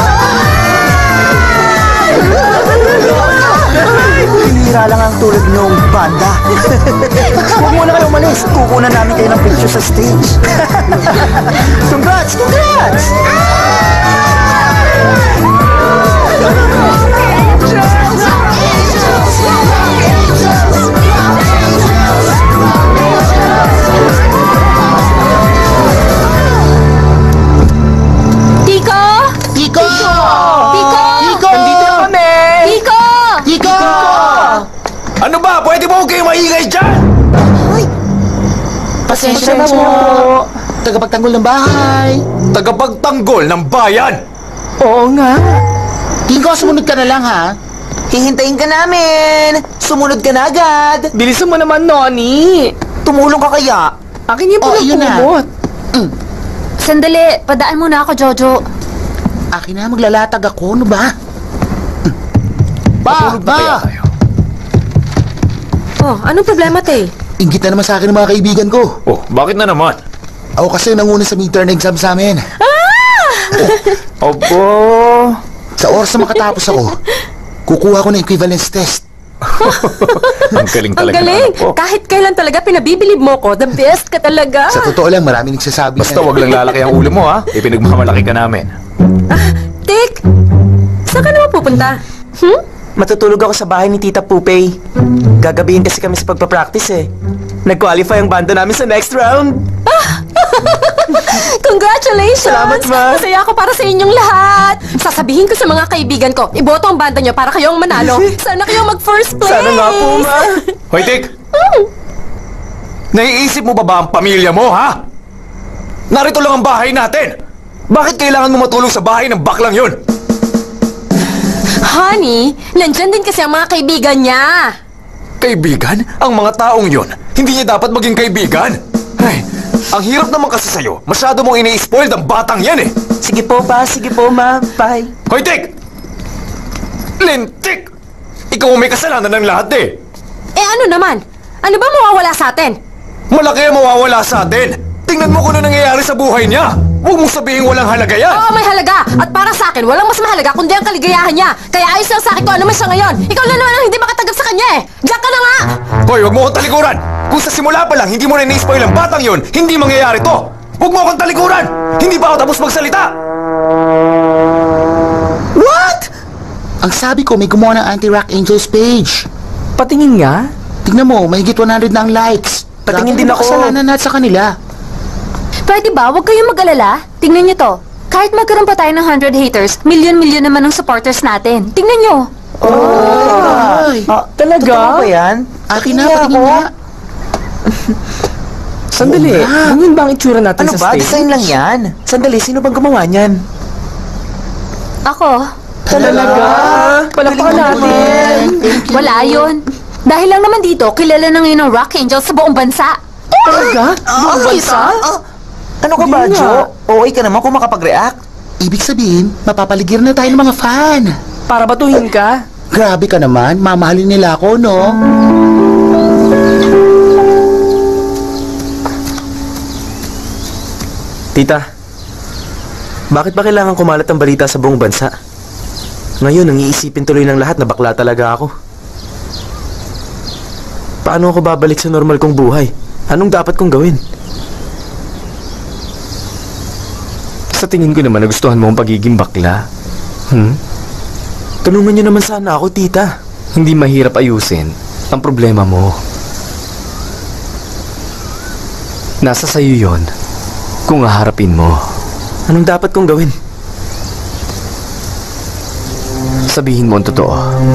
Hinira lang ang tulad niyong banda. Huwag muna kayo umalis. Kukunan namin kayo ng picture sa stage. Congrats! Congrats! Tiko! Tiko! Tiko! Tiko! Nandito na kami! Tiko! Tiko! Ano ba? Pwede mo kayo maingay dyan? Pasensya na po. Tagapagtanggol ng bahay. Tagapagtanggol ng bayan. Oo nga. Tiko, sumunod ka na lang ha. Hihintayin ka namin! Sumunod ka na agad! Bilisan mo naman, Noni. Tumulong ka kaya? Akin yung Oh, pulang yun na. kumot. Sandali, padaan muna ako, Jojo. Akin na, maglalatag ako. Ano ba? Ba! Matulog na kaya Ba! tayo? Oh, anong problema, Tay? Ingit na naman sa akin ng mga kaibigan ko. Oh, bakit na naman? Ako kasi nanguna sa midterm exam sa amin. Opo. Sa oras na makatapos ako, kukuha ko ng equivalence test. Ang galing Ang talaga. galing! ng anak ko. Kahit kailan talaga pinabibilib mo ko, the best ka talaga. Sa totoo lang, marami nagsasabi Basta na- wag lang lalaki ang ulo mo, ha? Ipinagmamalaki ka namin. Tik! Saan ka naman pupunta? Hmm? Matutulog ako sa bahay ni Tita Pupay. Gagabihin kasi kami sa pagpapractice eh. Nag-qualify ang banda namin sa next round. Congratulations! Salamat, Ma. Masaya ako para sa inyong lahat. Sasabihin ko sa mga kaibigan ko, iboto ang banda nyo para kayong manalo. Sana kayo mag-first place! Sana nga po, Ma. Hoy, Tik! Naiisip mo ba ba ang pamilya mo, ha? Narito lang ang bahay natin! Bakit kailangan mo matulong sa bahay ng baklang yun? Honey, nandyan din kasi ang mga kaibigan niya. Kaibigan? Ang mga taong yun, hindi niya dapat maging kaibigan? Ay, ang hirap naman kasi sa'yo. Masyado mong ini-spoiled ang batang yan eh. Sige po, Pa. Sige po, Ma. Bye. Hoy, Tik! Lintik! Ikaw ang may kasalanan ng lahat eh. Eh ano naman? Ano ba mawawala sa atin? Malaki ang mawawala sa atin. Tingnan mo kung ano nangyayari sa buhay niya. Huwag mong sabihin walang halaga yan. Oo, may halaga. At para sa akin, walang mas mahalaga kundi ang kaligayahan niya. Kaya ayos lang sa akin kung ano man siya ngayon. Ikaw na naman ang hindi makatanggap sa kanya eh. Diyan ka na nga! Hoy, huwag mo akong talikuran! Kung sa simula pa lang hindi mo na ini-spoil ang batang yon, hindi mangyayari to! Huwag mo akong talikuran! Hindi pa ako tapos magsalita! What? Ang sabi ko, may gumawa ng Anti-Rock Angels page. Patingin nga. Tingnan mo, mahigit one hundred na ang likes. Patingin din ako. Kasalanan natin sa kanila. Pwede ba? Huwag kayong mag-alala. Tingnan niyo to. Kahit magkaroon pa tayo ng one hundred haters, milyon-milyon naman ng supporters natin. Tingnan niyo. Ay, Ah, talaga? Totoo ba yan? akin na, patingin nga. Sandali, ganyan ba ang itsura natin Ano sa ba? stage? Design lang yan. Sandali, sino bang gumawa niyan? Ako, Talaga? Palakpakan natin. wala yun. Dahil lang naman dito, kilala na ngayon ng Rock Angel sa buong bansa. Talaga? Buong bansa? Ano ka ba, Hindi Jo? nga. O, ka naman kung makapag-react. Ibig sabihin, mapapaligir na tayo ng mga fan. Para batuhin ka? Grabe ka naman, mamahalin nila ako, no? Tita, bakit ba kailangan kumalat ang balita sa buong bansa? Ngayon, ang iisipin tuloy ng lahat na bakla talaga ako. Paano ako babalik sa normal kong buhay? Anong dapat kong gawin? Sa tingin ko naman nagustuhan mo ang pagiging bakla. Hmm? Tulungan niyo naman sana ako, tita. Hindi mahirap ayusin ang problema mo. Nasa sayo yon kung haharapin mo. Anong dapat kong gawin? Sabihin mo ang totoo.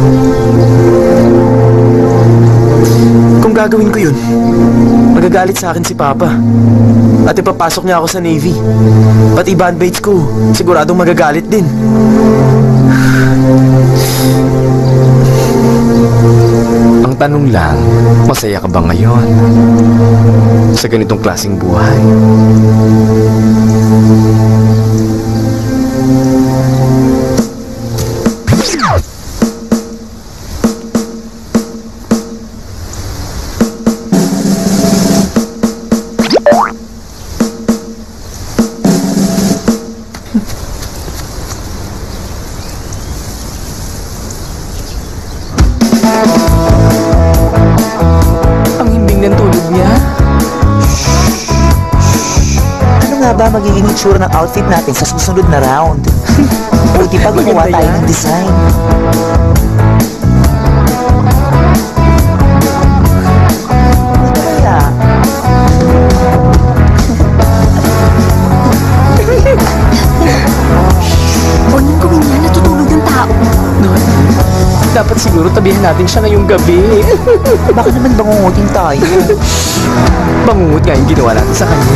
Kung gagawin ko yun, magagalit sa akin si Papa. At ipapasok niya ako sa Navy. Pati bandmates ko, siguradong magagalit din. Ang tanong lang, masaya ka ba ngayon? Sa ganitong klaseng buhay? Ang himbing ng tulog niya. Ano nga ba magiging itsura ng outfit natin sa susunod na round? Buti pa gumawa Maganda tayo yan. ng design. Ano kaya? Huwag niyong gawin yan, natutulog yung tao. Dapat siguro tabihan natin siya ngayong gabi. Baka naman bangungutin tayo. Bangungot nga yung ginawa natin sa kanya.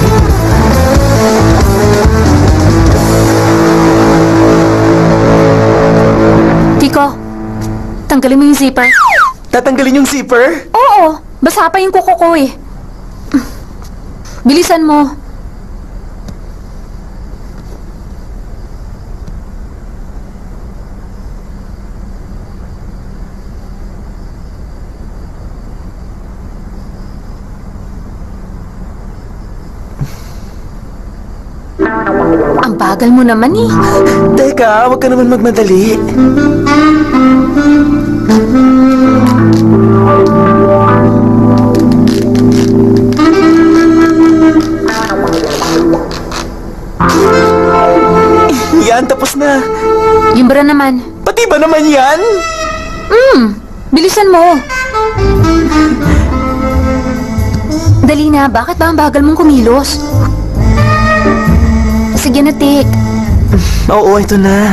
Kiko, tanggalin mo yung zipper. Tatanggalin yung zipper? Oo, basa pa yung kuko ko eh. Bilisan mo. Ang bagal mo naman eh. Teka, huwag ka naman magmadali. Yan, tapos na. Yung bra naman. Pati ba naman yan? Hmm, bilisan mo. Dali na, bakit ba ang bagal mong kumilos? Sige na, Tik. Oo, ito na.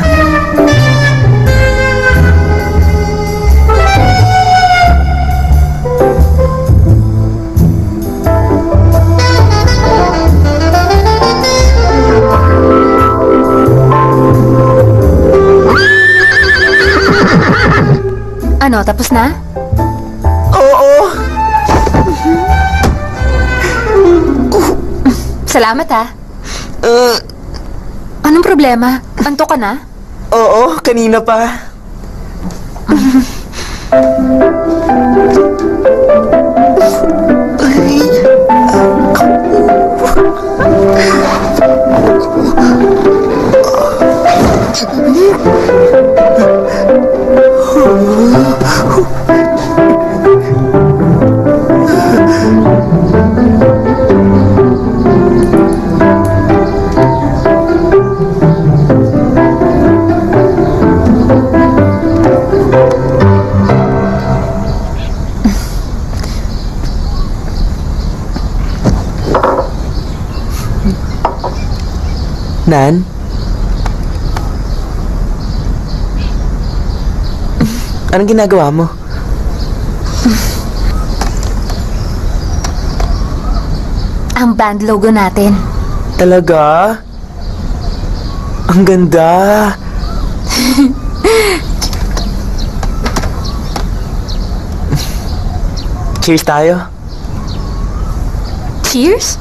Ano, tapos na? Oo. Salamat ha. Uh, Anong problema? Anto ka na? oo, kanina pa. Nan? Anong ginagawa mo? Ang band logo natin. Talaga? Ang ganda. Cheers tayo. Cheers?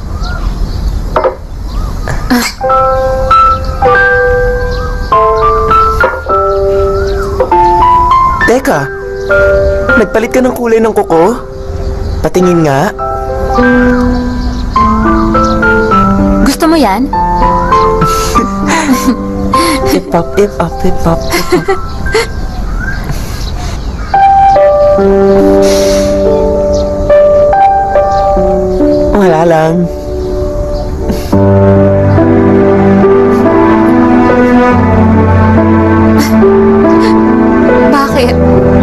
Teka, nagpalit ka ng kulay ng kuko? Patingin nga. Gusto mo yan? Hip-hop, hip-hop, hip-hop, hip-hop. Wala lang. Bakit?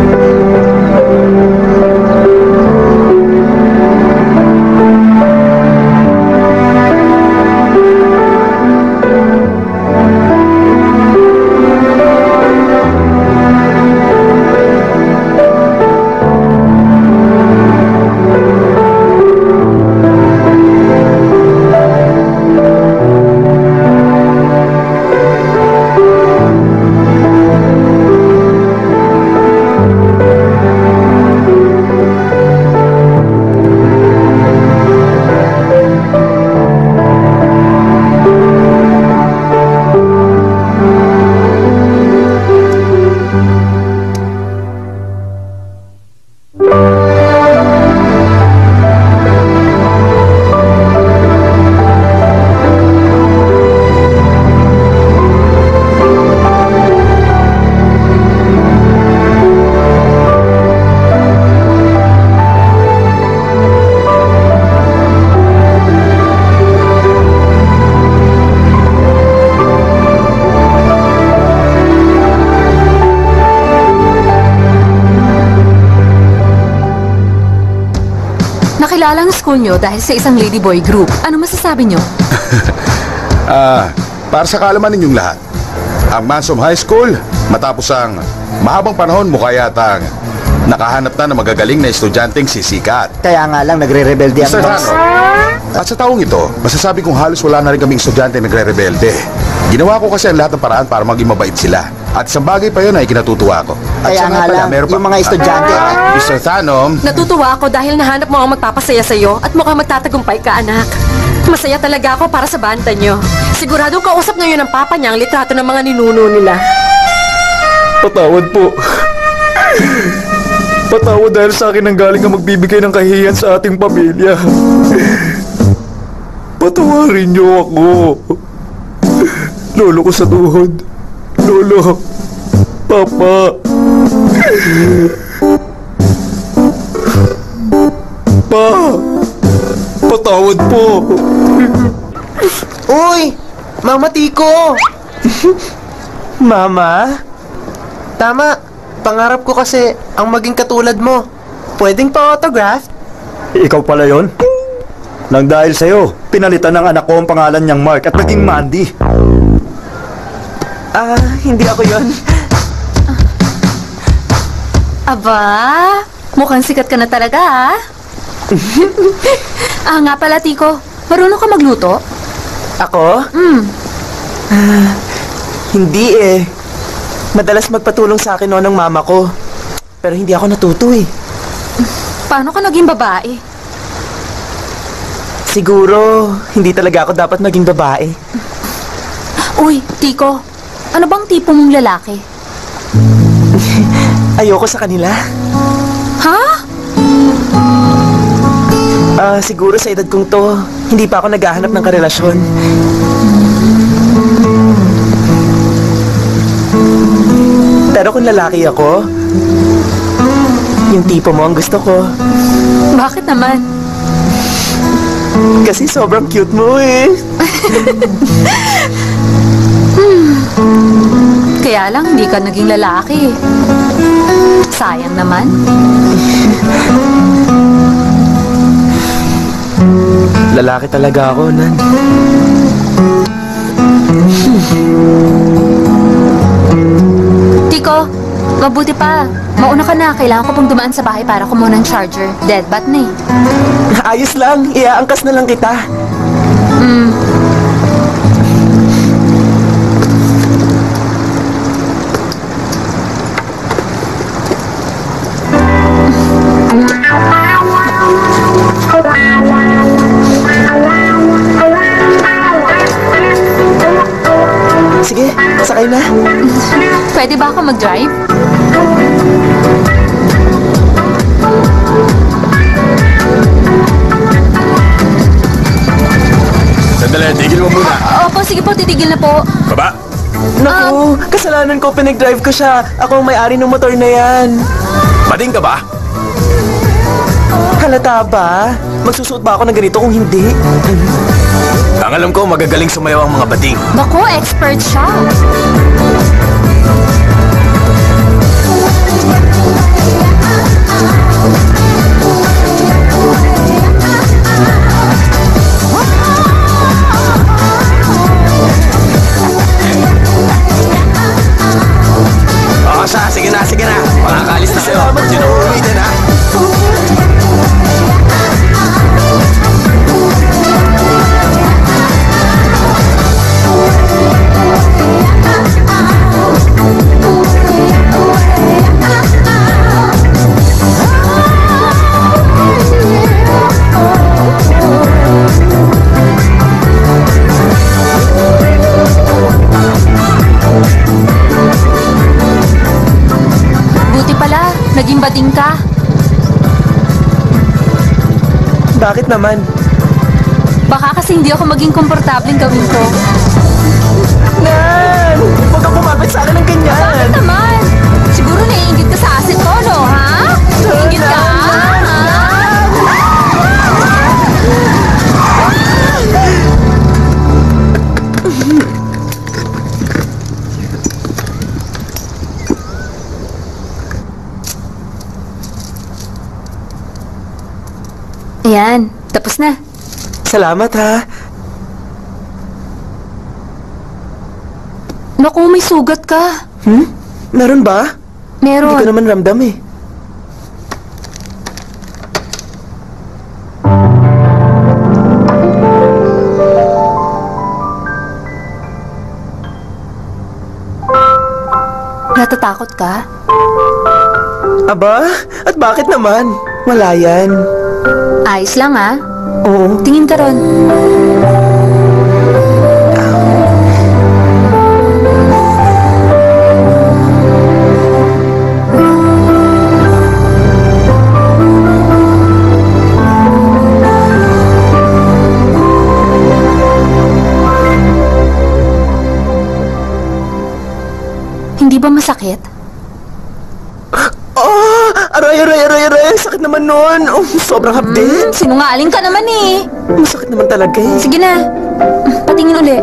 Nakilala ang school nyo dahil sa isang ladyboy group. Ano masasabi nyo? Ah, para sa kaalaman ninyong lahat, ang Mansom High School, matapos ang mahabang panahon, mukha yatang nakahanap na ng magagaling na estudyanteng sisikat. Kaya nga lang nagre-rebelde ang Mister mga... Rano, at sa taong ito, masasabi kong halos wala na rin kaming estudyante nagre-rebelde. Ginawa ko kasi ang lahat ng paraan para maging mabait sila. At isang bagay pa yun ay kinatutuwa ko. At Kaya siya nga lang, meron pa- yung mga estudyante... Ah, Mister Thanom, Natutuwa ako dahil nahanap mo ang magpapasaya sa'yo at mukhang magtatagumpay ka, anak. Masaya talaga ako para sa banda nyo. Siguradong kausap ngayon ng papa niya ang litrato ng mga ninuno nila. Patawad po. Patawad dahil sa akin ang galing ang magbibigay ng kahihiyan sa ating pamilya. Patawarin niyo ako. Lolo ko sa tuhod. Lolo. Papa. Pa. Patawad po. Uy! Mama Tiko! Mama? Tama, pangarap ko kasi ang maging katulad mo. Pwedeng pa-autograph? Ikaw pala yon? Nang dahil sa'yo, pinalitan ng anak ko ang pangalan niyang Mark at naging Mandy. Ah, hindi ako yon. Aba, mukhang sikat ka na talaga, ah. Ah, nga pala, Tiko. Marunong ka magluto? Ako? Hmm. Ah, hindi eh. Madalas magpatulong sa akin noon ng mama ko. Pero hindi ako natuto eh. Paano ka naging babae? Siguro, hindi talaga ako dapat maging babae. Uy, Tiko. Ano bang tipo mong lalaki? Ayoko sa kanila. Ha? Ah, siguro sa edad kong to, hindi pa ako naghahanap ng karelasyon. Pero kung lalaki ako, yung tipo mo ang gusto ko. Bakit naman? Kasi sobrang cute mo eh. Hmm. Kaya lang, hindi ka naging lalaki. Sayang naman. Lalaki talaga ako, Nan. Siya, mauna ka na. Kailangan ko pong dumaan sa bahay para kumuha ng charger. Deadbat na eh. Ayos lang, iaangkas na lang kita. Hmm. Sige, sakay na. Pwede ba ako mag-drive? Sandali, tigil mo muna. Opo, sige po, titigil na po. Baba! Naku, kasalanan ko, pinag-drive ko siya. Ako ang may-ari ng motor na yan. Bading ka ba? Halata ba? Magsusuot ba ako ng ganito kung hindi? Ang alam ko, magagaling sumayaw ang mga bading. Bako, expert siya. Oo, siya. Sige na, sige na. Makakaalis na kayo. Huwag nyo na uulitin, ha? Buti pala, naging bading ka. Bakit naman? Baka kasi hindi ako maging komportableng gawin ko. Nan! Huwag kang bumabit sa akin ng ganyan! Bakit naman? Siguro naiingit ka sa asset ko, no, ha? Naiingit ka, ha? Ayan, tapos na. Salamat ha. Naku, may sugat ka. Hmm? Meron ba? Meron. Hindi ko naman ramdam eh. Natatakot ka? Aba, at bakit naman? Wala yan. Ayos lang, ha? Oo. Tingin ka ron. Hindi ba masakit? Oh! Aray, aray, aray, aray! Sakit naman nun! Oh, sobrang hapdi! Hmm, sinungaling ka naman eh. Masakit naman talaga eh. Sige na. Patingin uli.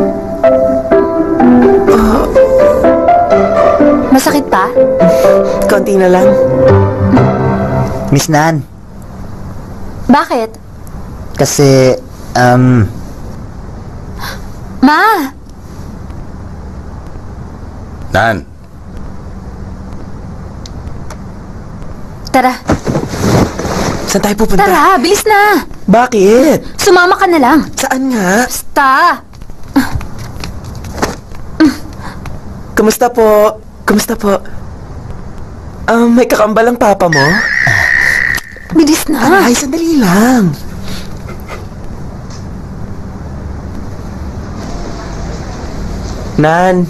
Uh, Masakit pa? Konti na lang. Miss Nan, Bakit? kasi, um, Ma! Nan, Tara. Saan tayo pupunta? Tara, bilis na. Bakit? Sumama ka na lang. Saan nga? Basta. Kamusta po? Kamusta po? Um, may kakambal ang papa mo? Bilis na. Ay, sandali lang. Nan.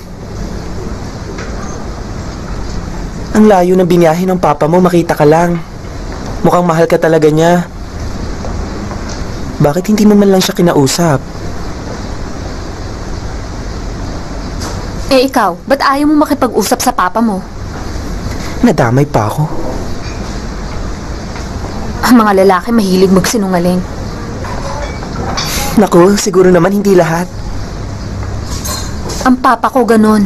Ang layo ng biniyahe ng papa mo, makita ka lang. Mukhang mahal ka talaga niya. Bakit hindi mo man lang siya kinausap? Eh ikaw, ba't ayaw mo makipag-usap sa papa mo? Nadamay pa ako. Ang mga lalaki mahilig magsinungaling. Naku, siguro naman hindi lahat. Ang papa ko ganon.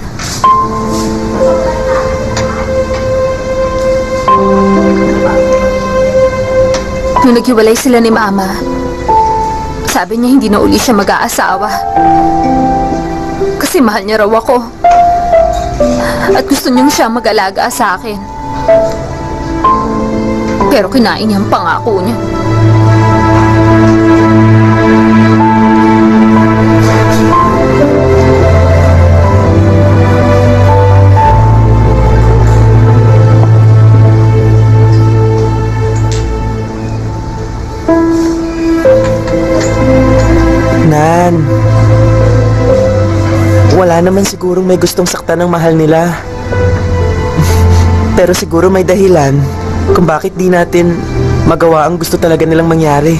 Nung naghiwalay sila ni Mama, sabi niya hindi na uli siya mag-aasawa. Kasi mahal niya raw ako. At gusto niyang siya mag-alaga sa akin. Pero kinain niya ang pangako niya. Nan, wala naman sigurong may gustong saktan ng mahal nila. Pero siguro may dahilan kung bakit di natin magawa ang gusto talaga nilang mangyari.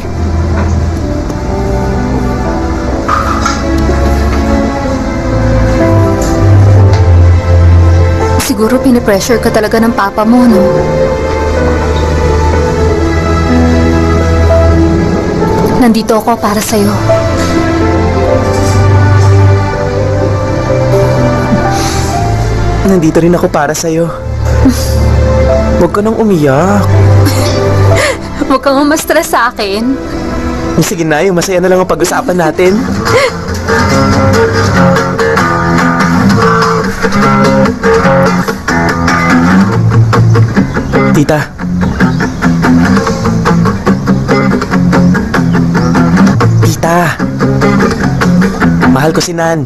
Siguro pinipressure ka talaga ng papa mo, no? Nandito ako para sa'yo. Nandito rin ako para sa'yo. Huwag ka nang umiyak. Huwag kang ma-stress sa akin. Sige na, yung masaya na lang ang pag-usapan natin. Tita. Tita. Mahal ko si Nan.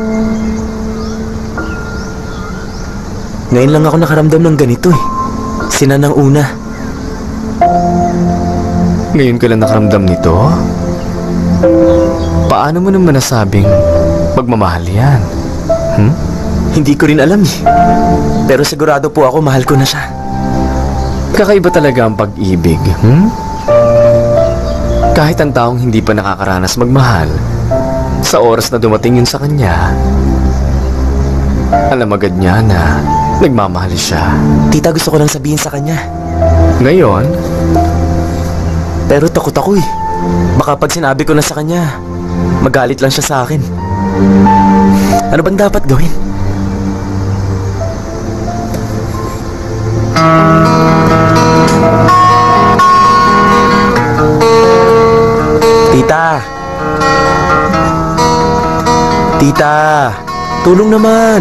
Ngayon lang ako nakaramdam ng ganito eh. Si Nan ang una. Ngayon ka lang nakaramdam nito? Paano mo naman nasabing magmamahal yan? Hmm? Hindi ko rin alam eh. Pero sigurado po ako mahal ko na siya. Kakaiba talaga ang pag-ibig, hmm? Kahit ang taong hindi pa nakakaranas magmahal, sa oras na dumating yun sa kanya, alam agad niya na nagmamahal siya. Tita, gusto ko lang sabihin sa kanya. Ngayon? Pero takot ako eh. Baka pag sinabi ko na sa kanya, magalit lang siya sa akin. Ano bang dapat gawin? Tita! Tita! Tulong naman!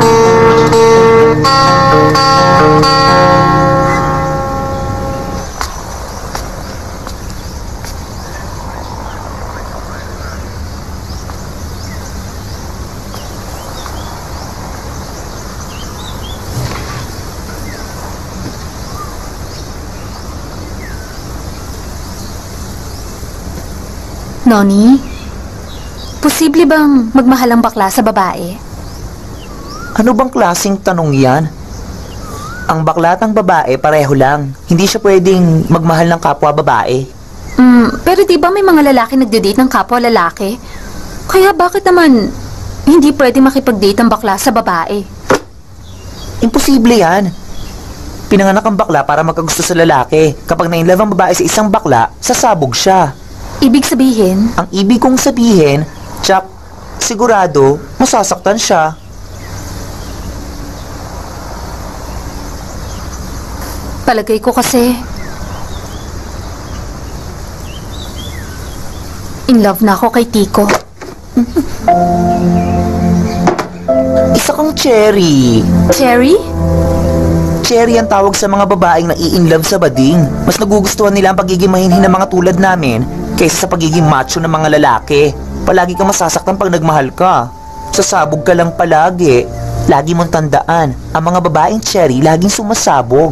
Noni, posible bang magmahal ang bakla sa babae? Ano bang klaseng tanong yan? Ang bakla at ang babae pareho lang. Hindi siya pwedeng magmahal ng kapwa babae. Mm, pero di ba may mga lalaki nagde-date ng kapwa lalaki? Kaya bakit naman hindi pwede makipag-date ang bakla sa babae? Imposible yan. Pinanganak ang bakla para magkagusto sa lalaki. Kapag na-inlove ang babae sa isang bakla, sasabog siya. Ibig sabihin? Ang ibig kong sabihin, Chuck, sigurado, masasaktan siya. Palagay ko kasi in love na ako kay Tico. Isa kang cherry. Cherry? Cherry ang tawag sa mga babaeng nai-inlove sa bading. Mas nagugustuhan nila ang pagiging mahinhin ng mga tulad namin kaysa sa pagiging macho ng mga lalaki. Palagi kang masasaktan pag nagmahal ka. Sasabog ka lang palagi. Lagi mong tandaan, ang mga babaeng cherry laging sumasabog.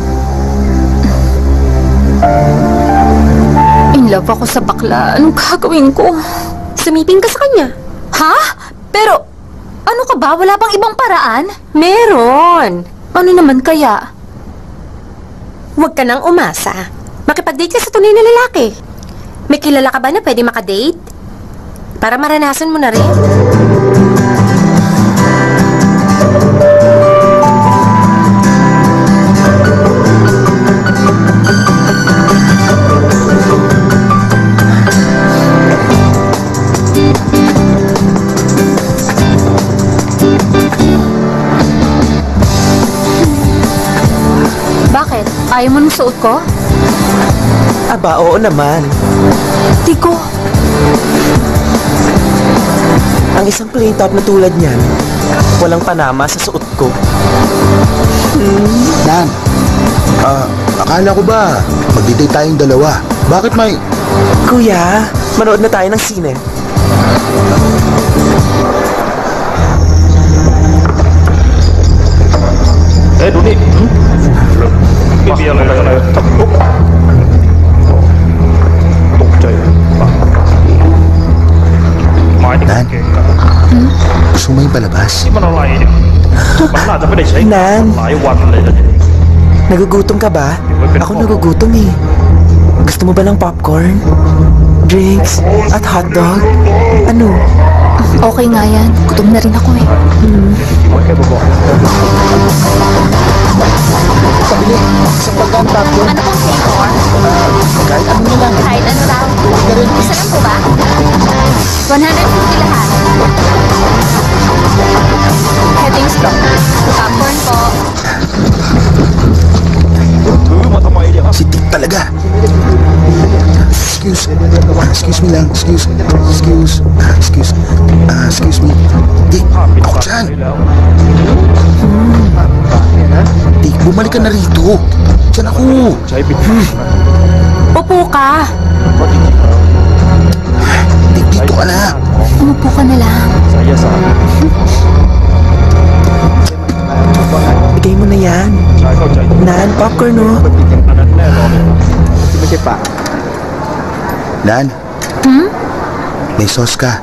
In love ako sa bakla. Anong gagawin ko? Sumiping ka sa kanya. Ha? Pero, ano ka ba? Wala bang ibang paraan? Meron. Ano naman kaya? Huwag ka nang umasa. Makipag-date ka sa tunay na lalaki. May kilala ka ba na pwede makadate? Para maranasan mo na rin. Bakit? Ayaw mo nung suot ko? Aba, oo naman. Tico! Ang isang plain top na tulad niyan, walang panama sa suot ko. Nan, Ah, akala ko ba magdi-date tayong dalawa? Bakit may... Kuya, manood na tayo ng sine. Eh, Duni. Hindi yan na takbo. Tukchay. Nan, gusto mo yung palabas? Nan, nagugutom ka ba? Ako nagugutom eh. Gusto mo ba ng popcorn? Drinks? At hotdog? Ano? Okay nga yan. Gutom na rin ako eh. Hmm. Pabili, isang pagkaan popcorn. Ano pong flavor? Kahit ano na lang. Kahit ano daw. Isa lang po ba? one hundred fifty lahat. Headings po. Popcorn po. Si Tik talaga. Excuse. Excuse me lang. Excuse. Excuse. Excuse. Ah, excuse me. Tik, ako dyan. Tik, bumalik ka na rito. Diyan ako. Upo ka. Tik, dito ka na. Umupo ka na lang. Bigay mo na yan. Nan, popcorn no? Nan? Hmm? May sauce ka.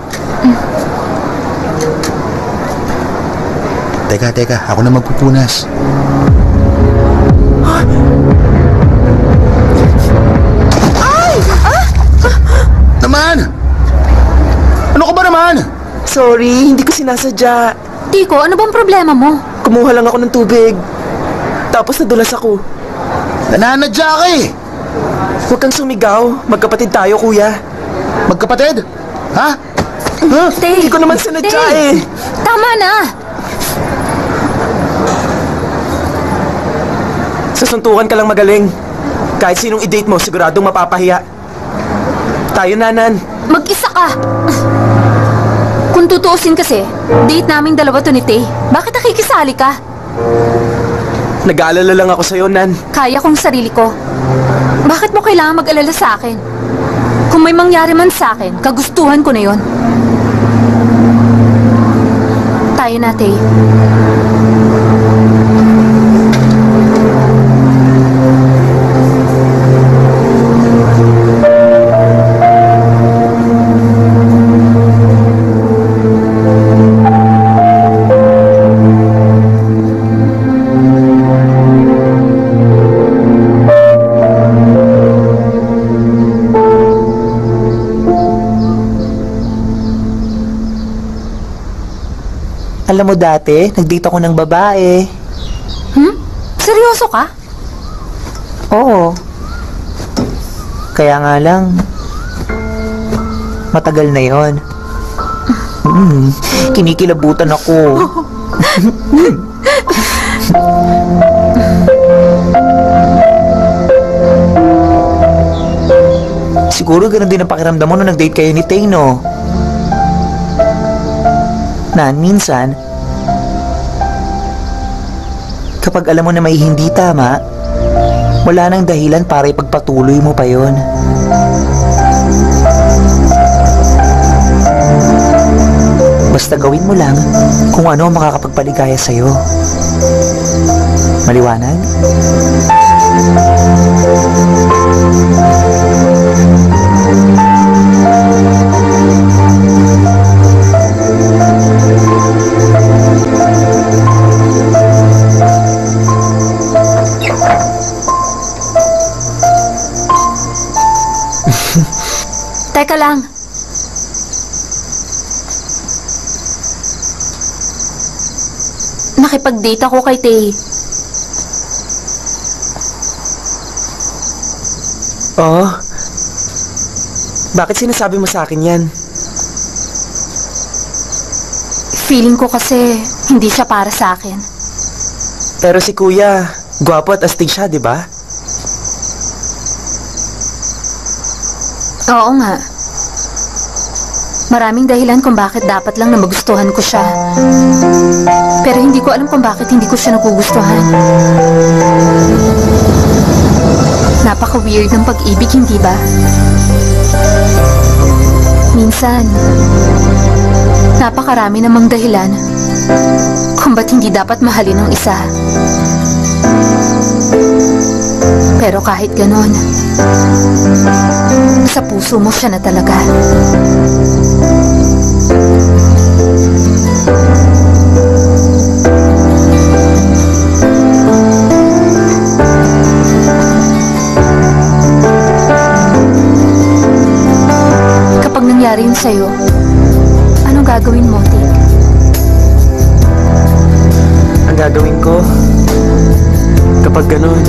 Teka, teka. Ako na magpupunas. Ay! Ah! Naman! Ano ka ba naman? Sorry, hindi ko sinasadya. Tiko, ano bang problema mo? Kumuha lang ako ng tubig. Tapos nadulas ako. Nananadya ka eh! Huwag kang sumigaw. Magkapatid tayo, kuya. Magkapatid? Ha? Huh? Tay! Hindi ko naman sinadya Tay! eh. Tama na! Sasuntukan ka lang magaling. Kahit sinong i-date mo, siguradong mapapahiya. Tayo, Nanan. Mag-isa ka! Kung tutuusin kasi, date naming dalawa to ni Tay. Bakit nakikisali ka? Nag-aalala lang ako sa'yo, Nan. Kaya kong sarili ko. Bakit mo kailangan mag-alala sa akin? Kung may mangyari man sa akin, kagustuhan ko na yon. Tayo na, Tay. Alam mo dati, nag-date ako ng babae. Hmm? Seryoso ka? Oo. Kaya nga lang, matagal na yon. Hmm, kinikilabutan ako. Siguro ganun din ang pakiramdam mo nung nag-date kayo ni Tay, no? Na minsan, kapag alam mo na may hindi tama, wala nang dahilan para ipagpatuloy mo pa yon. Basta gawin mo lang kung ano ang makakapagpaligaya sa'yo. Maliwanag? Teka lang. Nakipag-date ako kay Tay. Oo. Bakit sinasabi mo sa akin yan? Feeling ko kasi hindi siya para sa akin. Pero si Kuya, gwapo at astig siya, di ba? Oo nga. Maraming dahilan kung bakit dapat lang na magustuhan ko siya. Pero hindi ko alam kung bakit hindi ko siya nagugustuhan. Napaka-weird ng pag-ibig, hindi ba? Minsan, napakarami namang dahilan kung ba't hindi dapat mahalin ng isa. Pero kahit ganon, sa puso mo siya na talaga. Kapag nangyari yun sa'yo, anong gagawin mo, Tik? Ang gagawin ko, kapag ganun,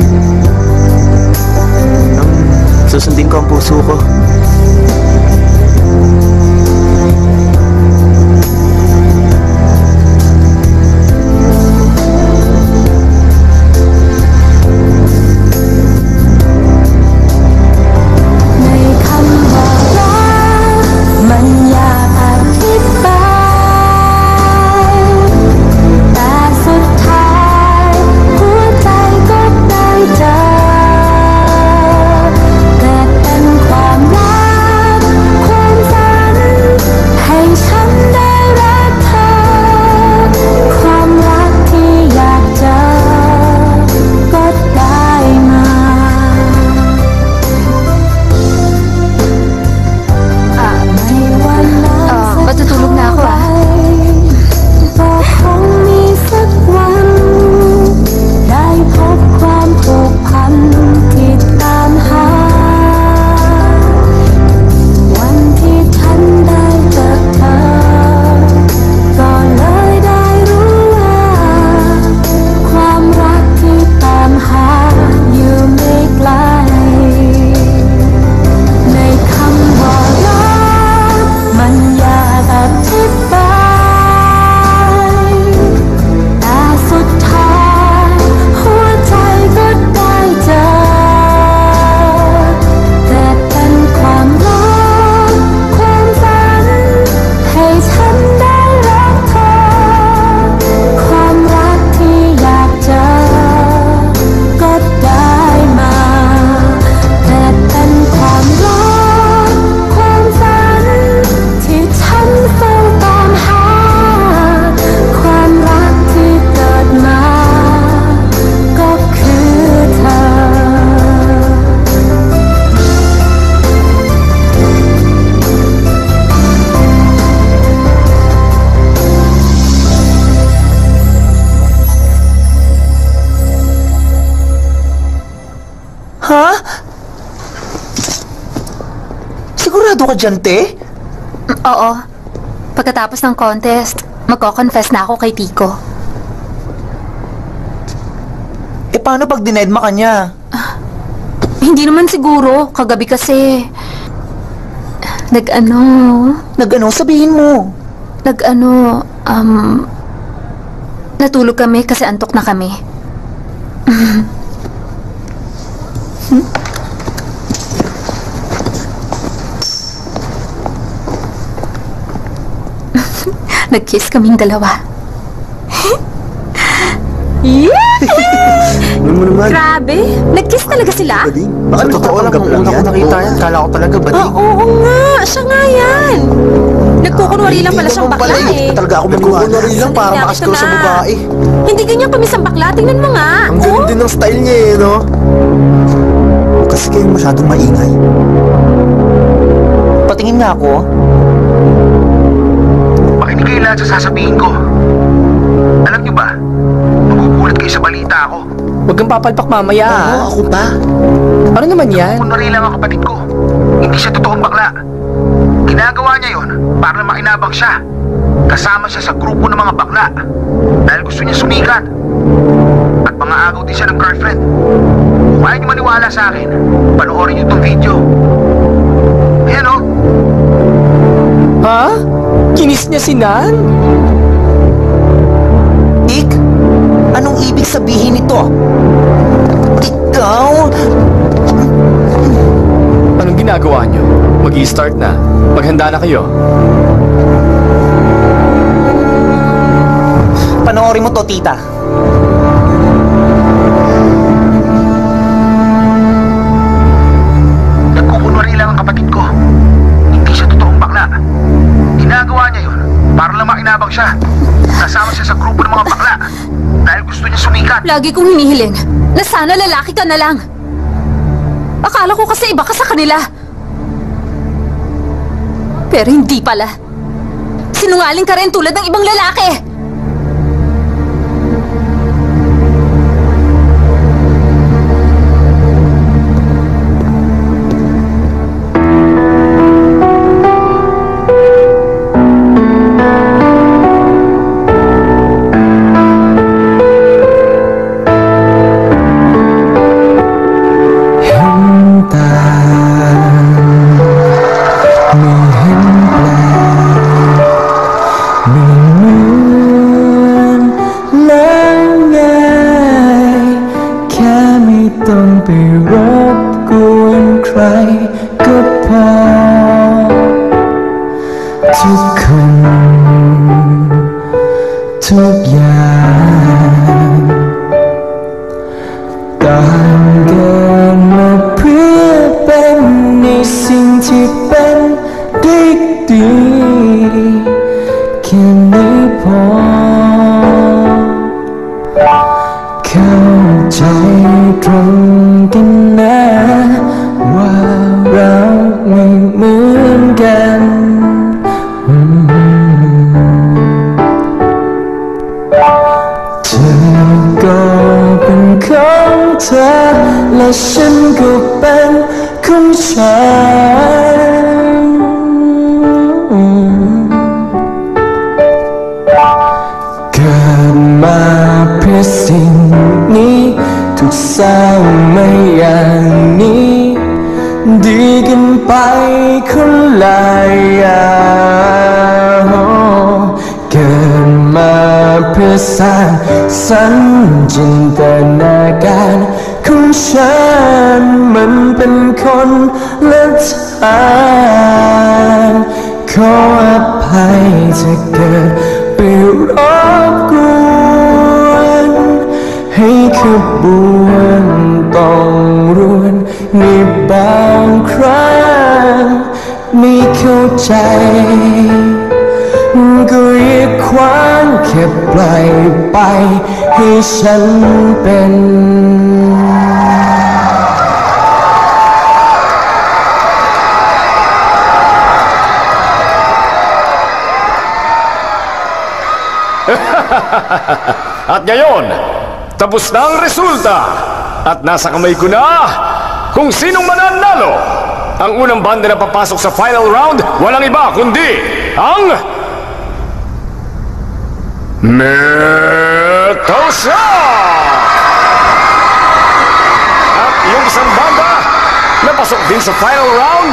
um, susundin ko ang puso ko. Ha? Sigurado ka dyan, te? Oo. Pagkatapos ng contest, magko-confess na ako kay Tico. Eh, paano pag dinedma ka niya? Hindi naman siguro. Kagabi kasi... Nag-ano... Nag-ano? Sabihin mo. Nag-ano... Um... Natulog kami kasi antok na kami. Hmm? Nag-kiss kaming dalawa. Yeah! Ano mo naman? Grabe! Nag-kiss talaga sila? Baka totoo lang ang una ko nakita yan. Kala ko talaga bading. Oo, oo nga! Siya nga yan! Nagkukunwari lang pala siyang bakla eh. Talaga ako nagkukunwari lang para Sabi makaskaw natin sa na. babae. Hindi ganyan kami sa bakla. Tingnan mo nga. Ang galing din ng style niya eh, no? Kasi kayo masyadong maingay. Patingin nga ako. Makinig kayo lahat sa sasabihin ko. Alam niyo ba, magugulat kayo sa balita ako. Huwag kang papalpak mamaya, ha? Oo, ako pa. Ano naman yan? Kunwari lang ang kapatid ko. Hindi siya totoong bakla. Ginagawa niya yon para makinabang siya. Kasama siya sa grupo ng mga bakla. Dahil gusto niya sumikat. At mga agaw din siya ng girlfriend. Kung ayaw niyo maniwala sa akin, panoorin niyo itong video. Ayan o. Ha? Kinis niya si Nan? Ik, anong ibig sabihin nito? Ikaw? Anong ginagawa niyo? Mag-i-start na. Maghanda na kayo. Panoorin mo to, tita. sikat. Lagi kong hinihiling na sana lalaki ka na lang. Akala ko kasi iba ka sa kanila. Pero hindi pala. Sinungaling ka rin tulad ng ibang lalaki. สัญจินตนาการของฉันมันเป็นคนละทางขออภัยถ้าเกิดไปรบกวนให้ขบวนต้องรวนในบางครั้งไม่เข้าใจก็อย่าขวางแค่ปล่อยไปให้ฉันเป็น At ngayon, tapos na ang resulta. At nasa kamay ko na kung sinong mananalo. Ang unang banda na papasok sa final round, walang iba kundi ang Metal Shock! At yung isang banda na pasok din sa final round,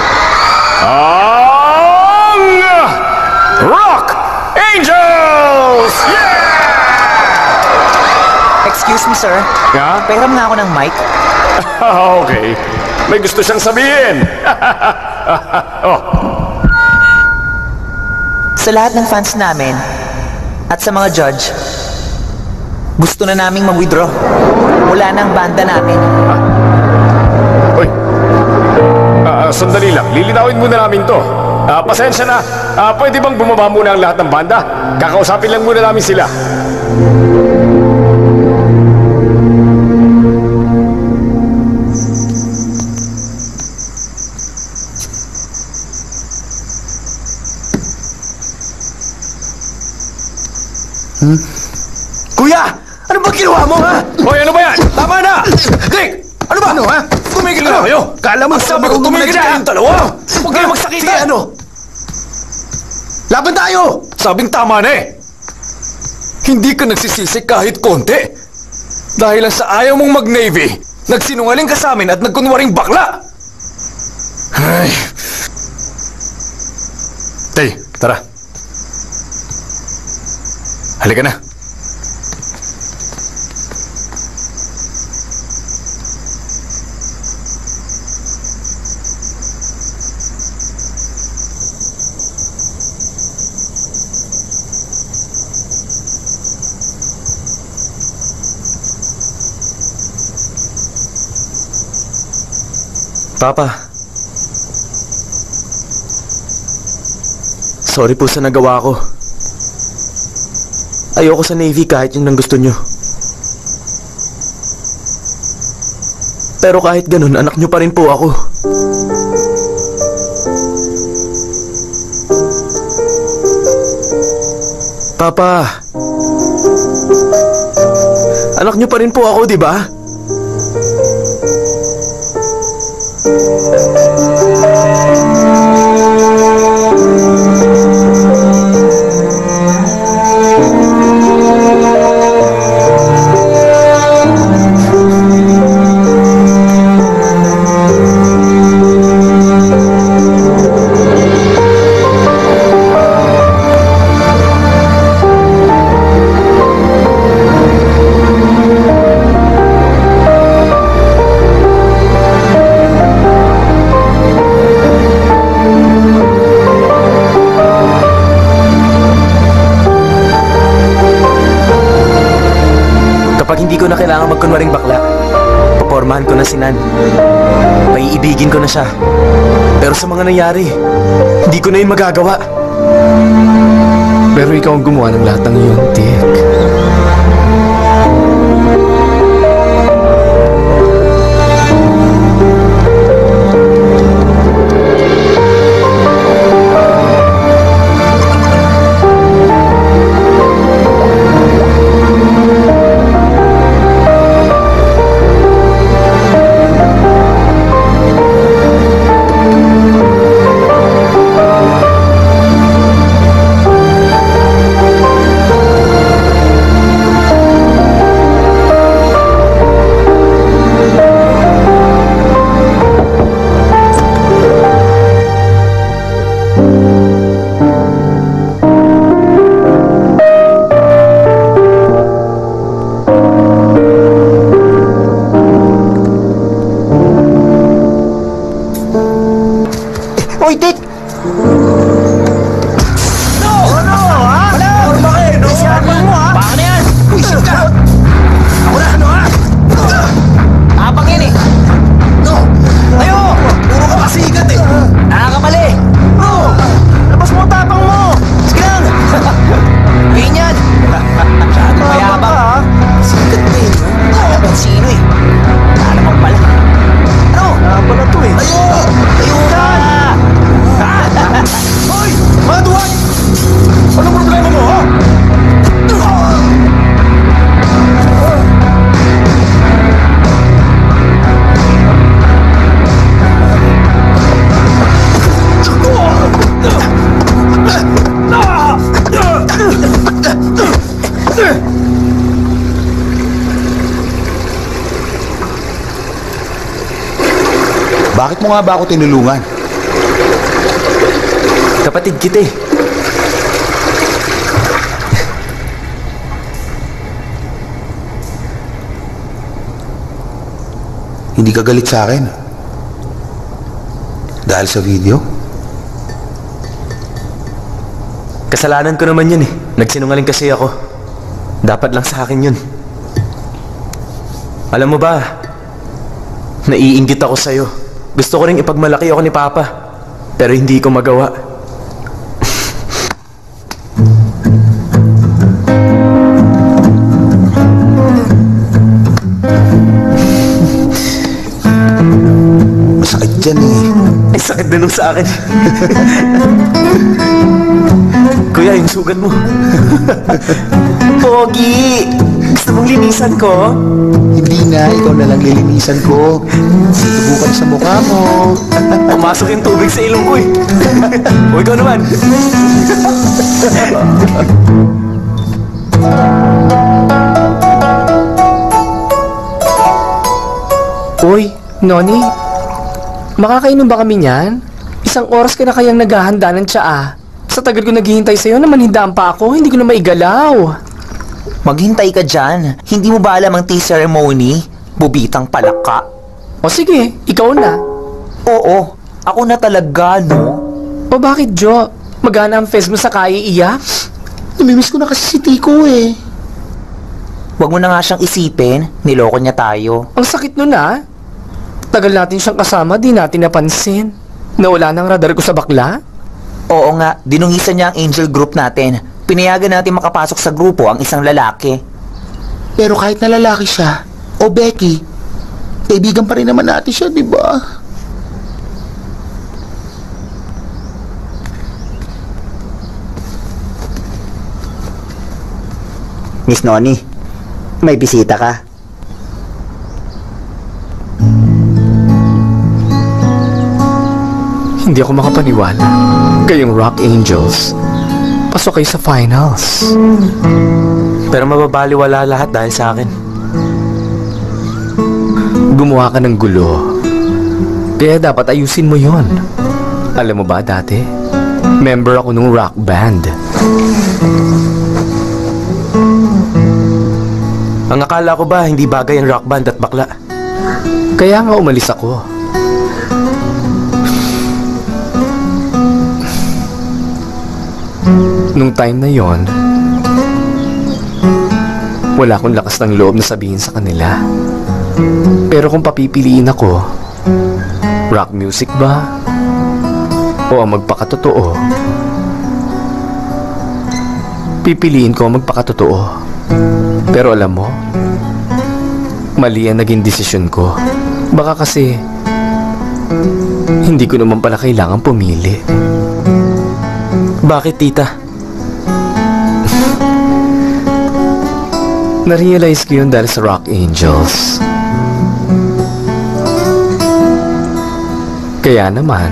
ang Rock Angels! Yeah! Excuse me, sir. Yeah? Pahiram nga ako ng mic. Okay. May gusto siyang sabihin. Oh. Sa lahat ng fans namin at sa mga judge, gusto na naming mag-withdraw. Wala na ang banda namin. Ah. Uy. Uh, sandali lang. Lilinawin muna namin to. Uh, pasensya na. Uh, pwede bang bumaba muna ang lahat ng banda? Kakausapin lang muna namin sila. Hmm? Kuya! Ano ba ginawa mo, ha? Hoy, ano ba yan? Tama na! Dick! Ano ba? Ano, ha? Tumigil na kayo! Kala mo sabi ko tumigil na kayong dalawa! Huwag kayo magsakita! Sige, ano? Laban tayo! Sabing tama na eh! Hindi ka nagsisisi kahit konti. Dahil lang sa ayaw mong mag-Navy, nagsinungaling ka sa amin at nagkunwaring bakla! Ay... Tay, tara. Halika na. Papa. Sorry po sa nagawa ko. Ayoko sa Navy kahit yun ang gusto nyo. Pero kahit ganun, anak niyo pa rin po ako. Papa, anak niyo pa rin po ako, di ba? Kapag hindi ko na kailangan magkunwaring bakla, papormahan ko na si Nan. Maiibigin ko na siya. Pero sa mga nangyari, hindi ko na yun magagawa. Pero ikaw ang gumawa ng lahat ng iyon, Dick. Hoy, Dick! No! Ano, ha? Wala! Bakit? No? Isiapang mo, ha? Baka na yan! Puisit ka! Ako na, ano, ha? Tapang yan, eh! No! Ayo! Puro ka pasigat, eh! Nakakamali! No! Labas mo tapang mo! Sige lang! Gawin yan! Masyado mayabang, ha? Sigat mo, eh! Kaya kung sino, eh! Wala namang pala! Ano? Wala pala to, eh! Ayo! Ayo ka! Hoy! Mga duwag! Anong problema mo, ha? Bakit mo nga ba ako tinulungan? Kapatid kita eh. Hindi ka galit sa akin? Dahil sa video? Kasalanan ko naman yun eh. Nagsinungaling kasi ako. Dapat lang sa akin yun. Alam mo ba, naiinggit ako sa'yo. Gusto ko rin ipagmalaki ako ni Papa. Pero hindi ko magawa. Masakit dyan eh. Ay, sakit din nung sa akin. Kuya, yung sugat mo. Pogi! Gusto mong linisan ko? Hindi na, ikaw na lang lilinisan ko. Subukan sa mukha mo. Pumasok yung tubig sa ilong ko eh. O ikaw naman. Uy, Noni, makakainom ba kami niyan? Isang oras ka na kayang naghahanda ng tsaa. Sa tagal ko naghihintay sa'yo na manhindaan pa ako, hindi ko na maigalaw. Maghintay ka dyan. Hindi mo ba alam ang tea ceremony? Bubitang palaka. O sige, ikaw na. Oo, ako na talaga, no? O bakit, Jo? Magana ang fest mo sa kaya iyak? Namimiss ko na kasi si Tico eh. Huwag mo na nga siyang isipin. Niloko niya tayo. Ang sakit nun ah. Tagal natin siyang kasama, di natin napansin. Nawala ng radar ko sa bakla? Oo nga, dinungisan niya ang angel group natin. Pinayagan natin makapasok sa grupo ang isang lalaki. Pero kahit na lalaki siya, o Becky, kaibigan pa rin naman natin siya, di ba? Miss Noni, may bisita ka. Hindi ako makapaniwala. Kayong Rock Angels, pasok kayo sa finals. Pero mababaliwala lahat dahil sa akin. Gumawa ka ng gulo. Kaya dapat ayusin mo yon. Alam mo ba dati, member ako ng rock band. Ang akala ko ba hindi bagay ang rock band at bakla? Kaya nga umalis ako. Nung time na yon, wala akong lakas ng loob na sabihin sa kanila. Pero kung papipiliin ako, rock music ba? O ang magpakatotoo? Pipiliin ko ang magpakatotoo. Pero alam mo, mali ang naging desisyon ko. Baka kasi, hindi ko naman pala kailangan pumili. Bakit, tita? Na-realize ko yun dahil sa Rock Angels. Kaya naman,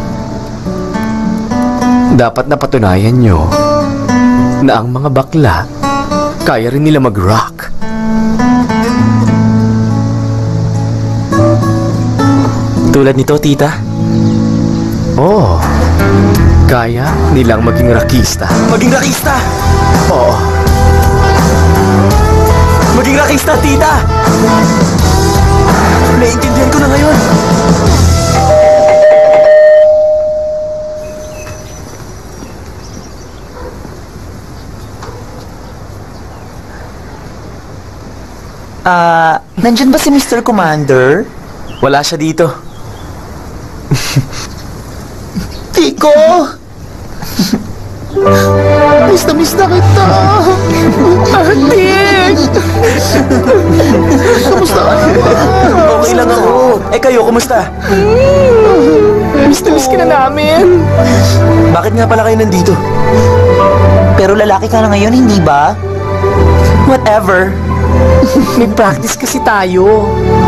dapat napatunayan nyo na ang mga bakla kaya rin nila mag-rock. Tulad nito, tita? Oo. Kaya nilang maging rockista. Maging rockista? Oo. Maging rockista, tita! Naiintindihan ko na ngayon. Ah, uh, nandyan ba si Mister Commander? Wala siya dito. Tiko! Miss na miss na kita! Tik! Kamusta ka naman? Okay lang ako. Eh kayo, kumusta? Miss na miss ka na namin. Bakit nga pala kayo nandito? Pero lalaki ka na ngayon, hindi ba? Whatever. May practice kasi tayo.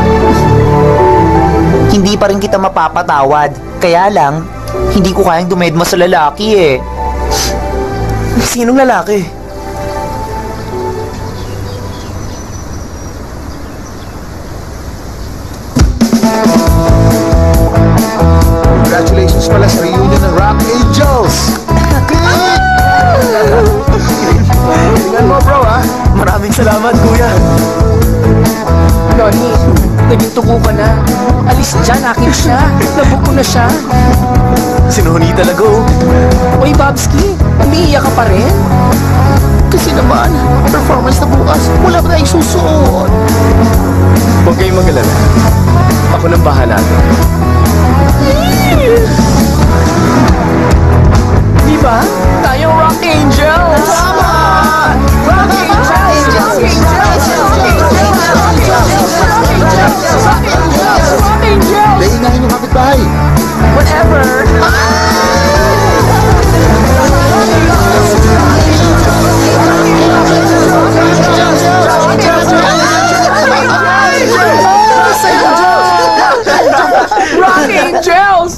Hindi pa rin kita mapapatawad. Kaya lang, hindi ko kayang dumedma sa lalaki eh. Sinong lalaki? Congratulations pala sa reunion ng Rock Angels! Tingnan mo bro ha! Maraming salamat, kuya. Noni, naging tugo ka na. Alis dyan, akin siya. Labog ko na siya. Sinuhuni talaga oh. Uy, Babski, umiiyak ka pa rin? Kasi naman, performance na bukas, wala pa tayong susuot. Huwag kayong mag-alala. Ako nang bahala. Di ba? Tayong Rock Angels! Tama! Rock Angels! Rock Angels! Rock Angels! Rock Angels! Daingahin yung kapitbahay. Whatever! Rock Angels!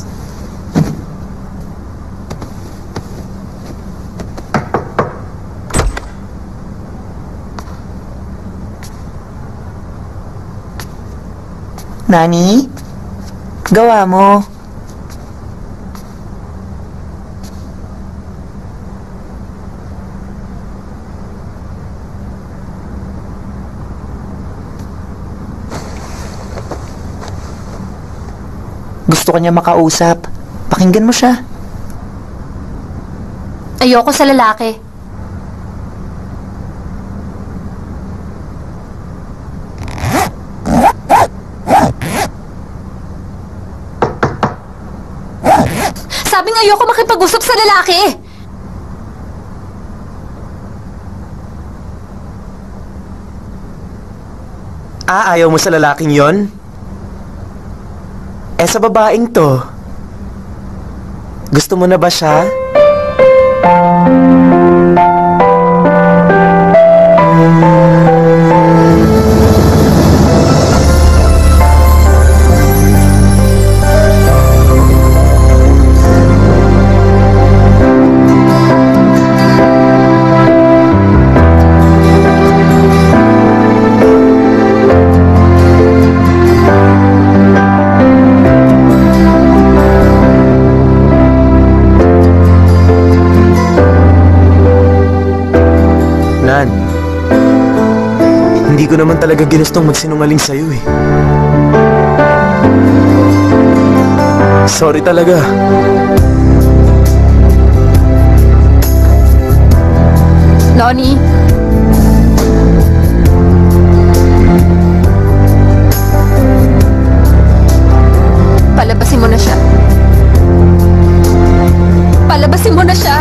Nani? Gawa mo. Gusto ka niya makausap. Pakinggan mo siya. Ayoko sa lalaki. Sabing ayoko makipag-usap sa lalaki. Ah, ayaw mo sa lalaking yon? Eh sa babaeng to, gusto mo na ba siya? Nan, hindi ko naman talaga ginustong magsinungaling sa'yo eh. Sorry talaga. Lonnie? Palabasin mo na siya. Palabasin mo na siya!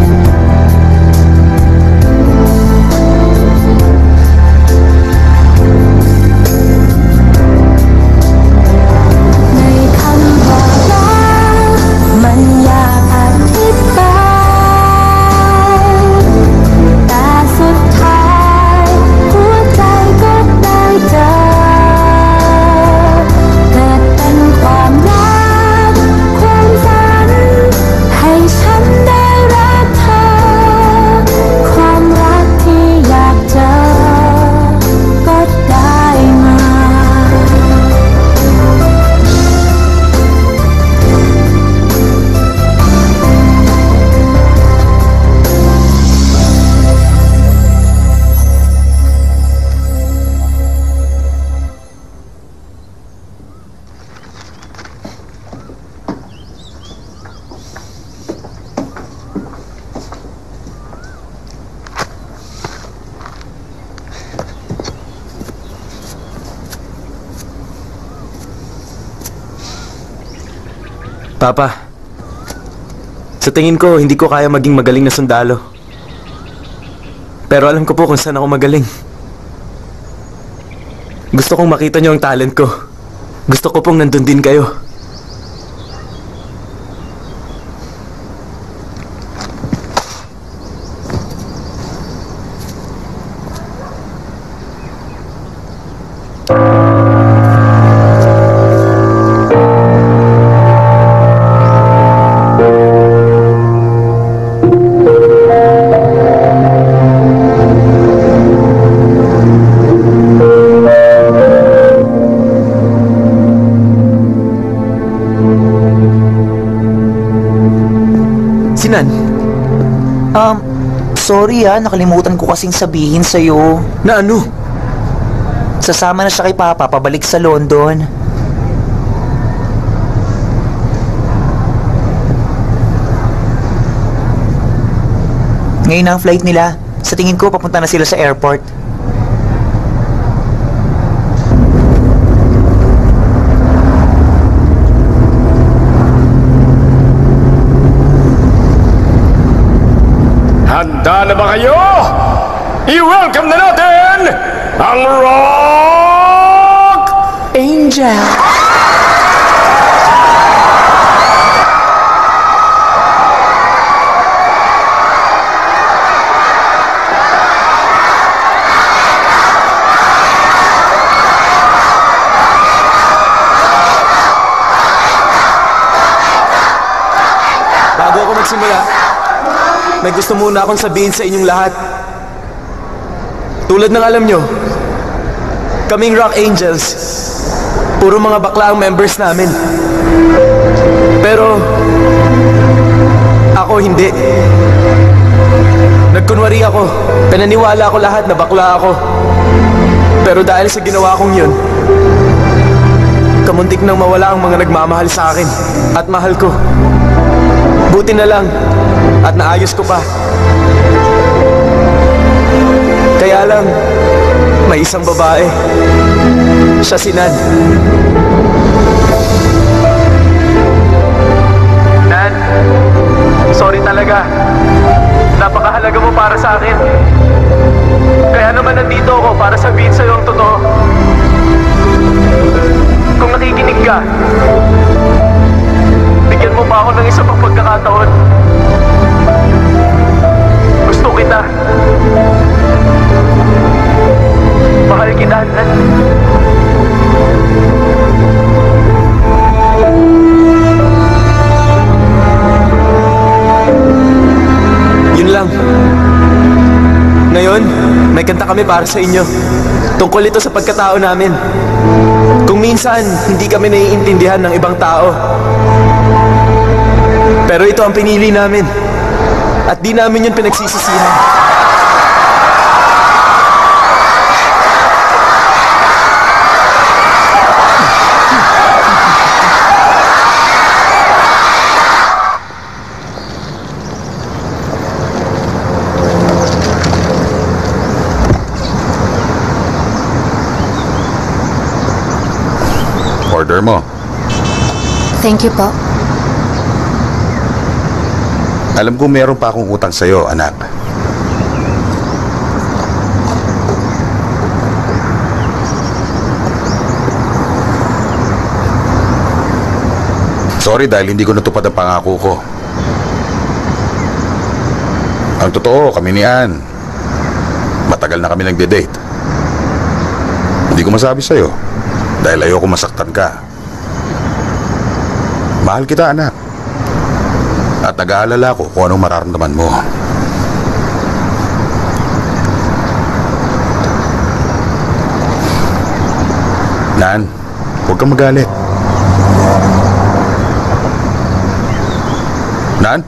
Papa, sa tingin ko, hindi ko kaya maging magaling na sundalo. Pero alam ko po kung saan ako magaling. Gusto kong makita niyo ang talent ko. Gusto ko pong nandun din kayo. Sinan? Um, sorry ah, nakalimutan ko kasing sabihin sa'yo. Na ano? Sasama na siya kay Papa pabalik sa London. Ngayon na ang flight nila. Sa tingin ko, papunta na sila sa airport. Handa na ba kayo? I-welcome na natin ang Rock Angel! Bago ako magsimula, may gusto muna akong sabihin sa inyong lahat. Tulad ng alam nyo, kaming Rock Angels, puro mga bakla ang members namin. Pero, ako hindi. Nagkunwari ako, pinaniwala ko lahat na bakla ako. Pero dahil sa ginawa kong yun, kamuntik nang mawala ang mga nagmamahal sa akin at mahal ko. Buti na lang at naayos ko pa. Kaya lang, may isang babae. Siya si Nan. Nan, sorry talaga. Napakahalaga mo para sa akin. Kaya naman nandito ako para sabihin sa'yo ang totoo. Kung nakikinig ka, kami para sa inyo. Tungkol ito sa pagkatao namin. Kung minsan, hindi kami naiintindihan ng ibang tao. Pero ito ang pinili namin. At di namin yun pinagsisisihan. Order mo. Thank you po. Alam ko meron pa akong utang sa'yo, anak. Sorry dahil hindi ko natupad ang pangako ko. Ang totoo, kami ni Ann, matagal na kami nagde-date. Hindi ko masabi sa'yo dahil ayoko masaktan ka. Mahal kita, anak. At nag-aalala ko kung anong mararamdaman mo. Nan, huwag kang magalit. Nan?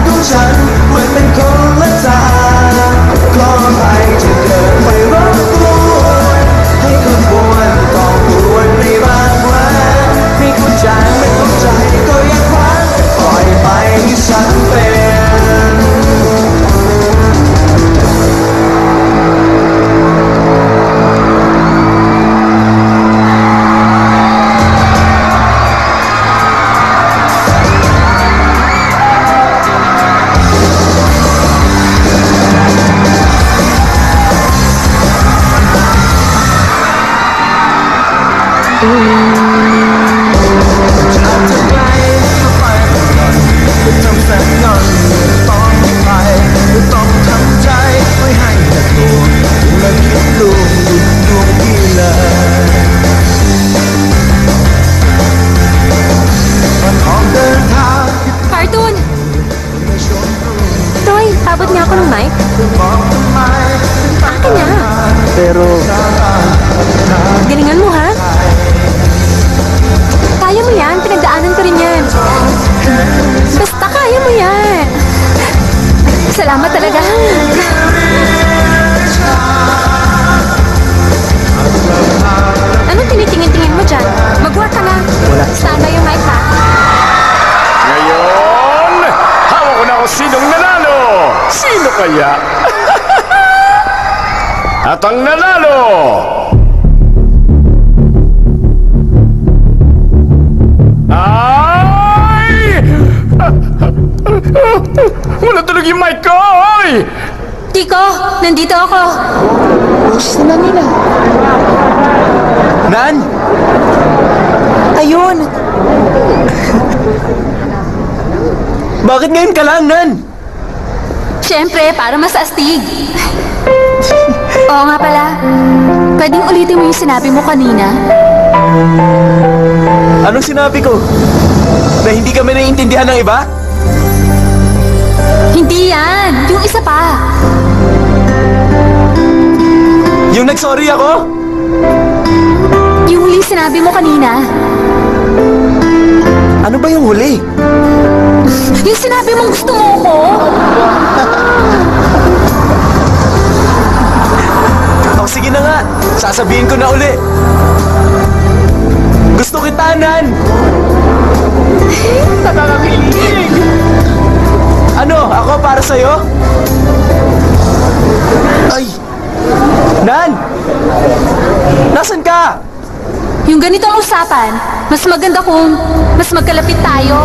Hãy subscribe cho kênh Ghiền Mì Gõ để không bỏ lỡ จากจะไกลก็ไปก่อนจะทำแสนงอนต้องไปต้องทำใจไม่ให้แต่ตัวและคิดลวงหยุดดวงพี่เลยวันออกเดินทาง Cartoon! Troy, tabot niya ako ng mic. Akin na. Pero, Galingan mo, ha? Kaya mo yan. Pinagdaanan ko rin yan. Basta kaya mo yan. Salamat talaga. Anong tinitingin-tingin mo dyan? Mag-work ka na. Stand by yung mic, ha? Ngayon, hawak ko na kung sinong nanalo. Sino kaya? At ang nanalo ay... Wala tulog yung mic ko! Oy! Tiko, nandito ako. Boses na nila. Nan! Ayun! Bakit ngayon ka lang, Nan? Siyempre, para mas astig. Oo nga pala. Pwedeng ulitin mo yung sinabi mo kanina? Anong sinabi ko? Na hindi kami naiintindihan ng iba? Hindi yan. Yung isa pa. Yung nag-sorry ako? Yung huli sinabi mo kanina. Ano ba yung huli? Yung sinabi mong gusto mo ko. Oh, sige na nga. Sasabihin ko na uli. Gusto kita, Nan! Nakakakilig! Ano? Ako para sa'yo? Ay! Nan! Nasaan ka? Yung ganitong usapan, mas maganda kung mas magkalapit tayo.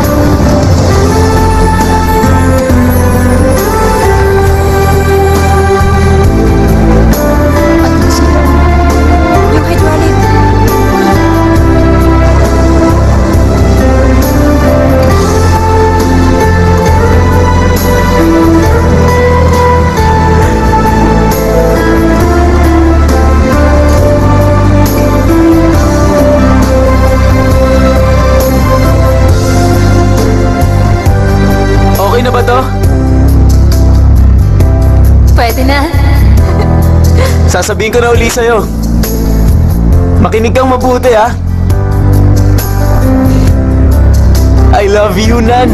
Yung hydraulic. Okay na ba to? Pwede na. Sasabihin ko na uli sa'yo. Makinig kang mabuti, ha? I love you, Nan.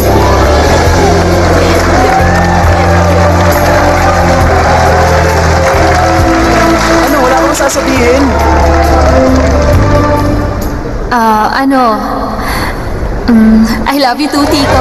Ano, wala akong sasabihin. Ah, ano? Mm, I love you too, Tiko.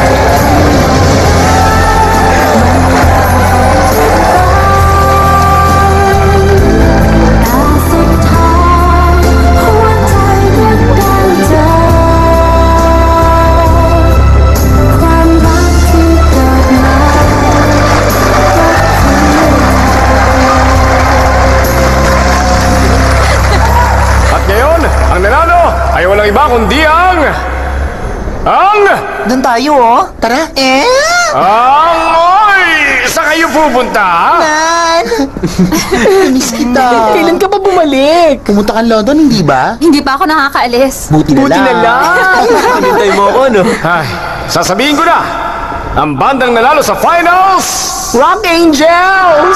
At ngayon, ang nanalo ay walang iba kundi ang... Ang... Doon tayo, oh. Tara. Eh? Ang... Oy! Saan kayo pupunta? Nan! Miss kita. Kailan ka pa bumalik? Pumunta ka London, hindi ba? Hindi pa ako nakakaalis. Buti na Buti na lang. Hinintay mo ako, no? Ay, sasabihin ko na, ang bandang nanalo sa finals... Rock Angels!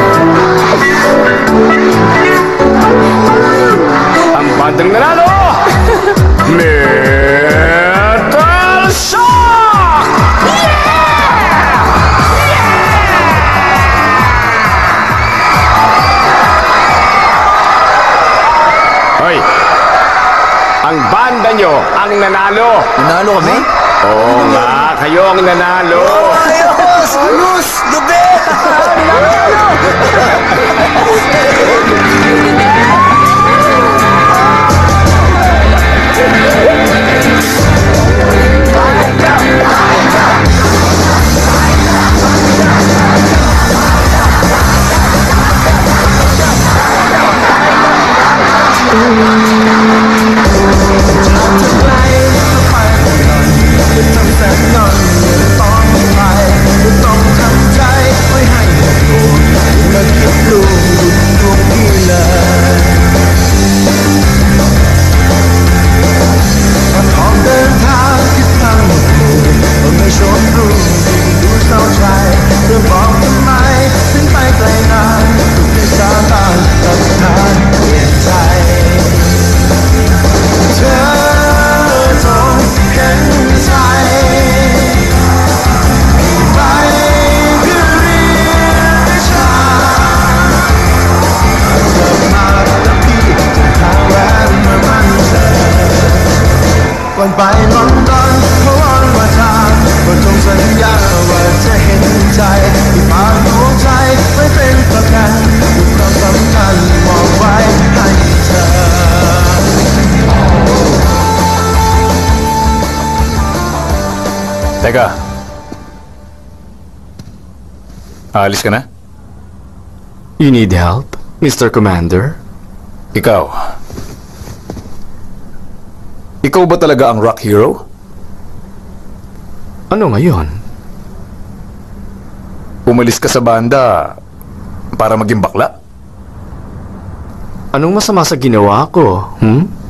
Ang bandang nanalo banda nyo ang nanalo. Nanalo kami? Oo nga, kayo ang nanalo. Ayos! Ayos! Lubet! ก่อนไปลอนดอนเพราะวันว่าทางก็จงสัญญาว่าจะเห็นใจที่ฝากหัวใจไว้เป็นประกันทุกความสำคัญมอบไว้ให้เธอ Teka. Aalis ka na? You need help, Mister Commander? Ikaw. Ikaw ba talaga ang rock hero? Ano ngayon? Umalis ka sa banda para maging bakla? Anong masama sa ginawa ko, hmm?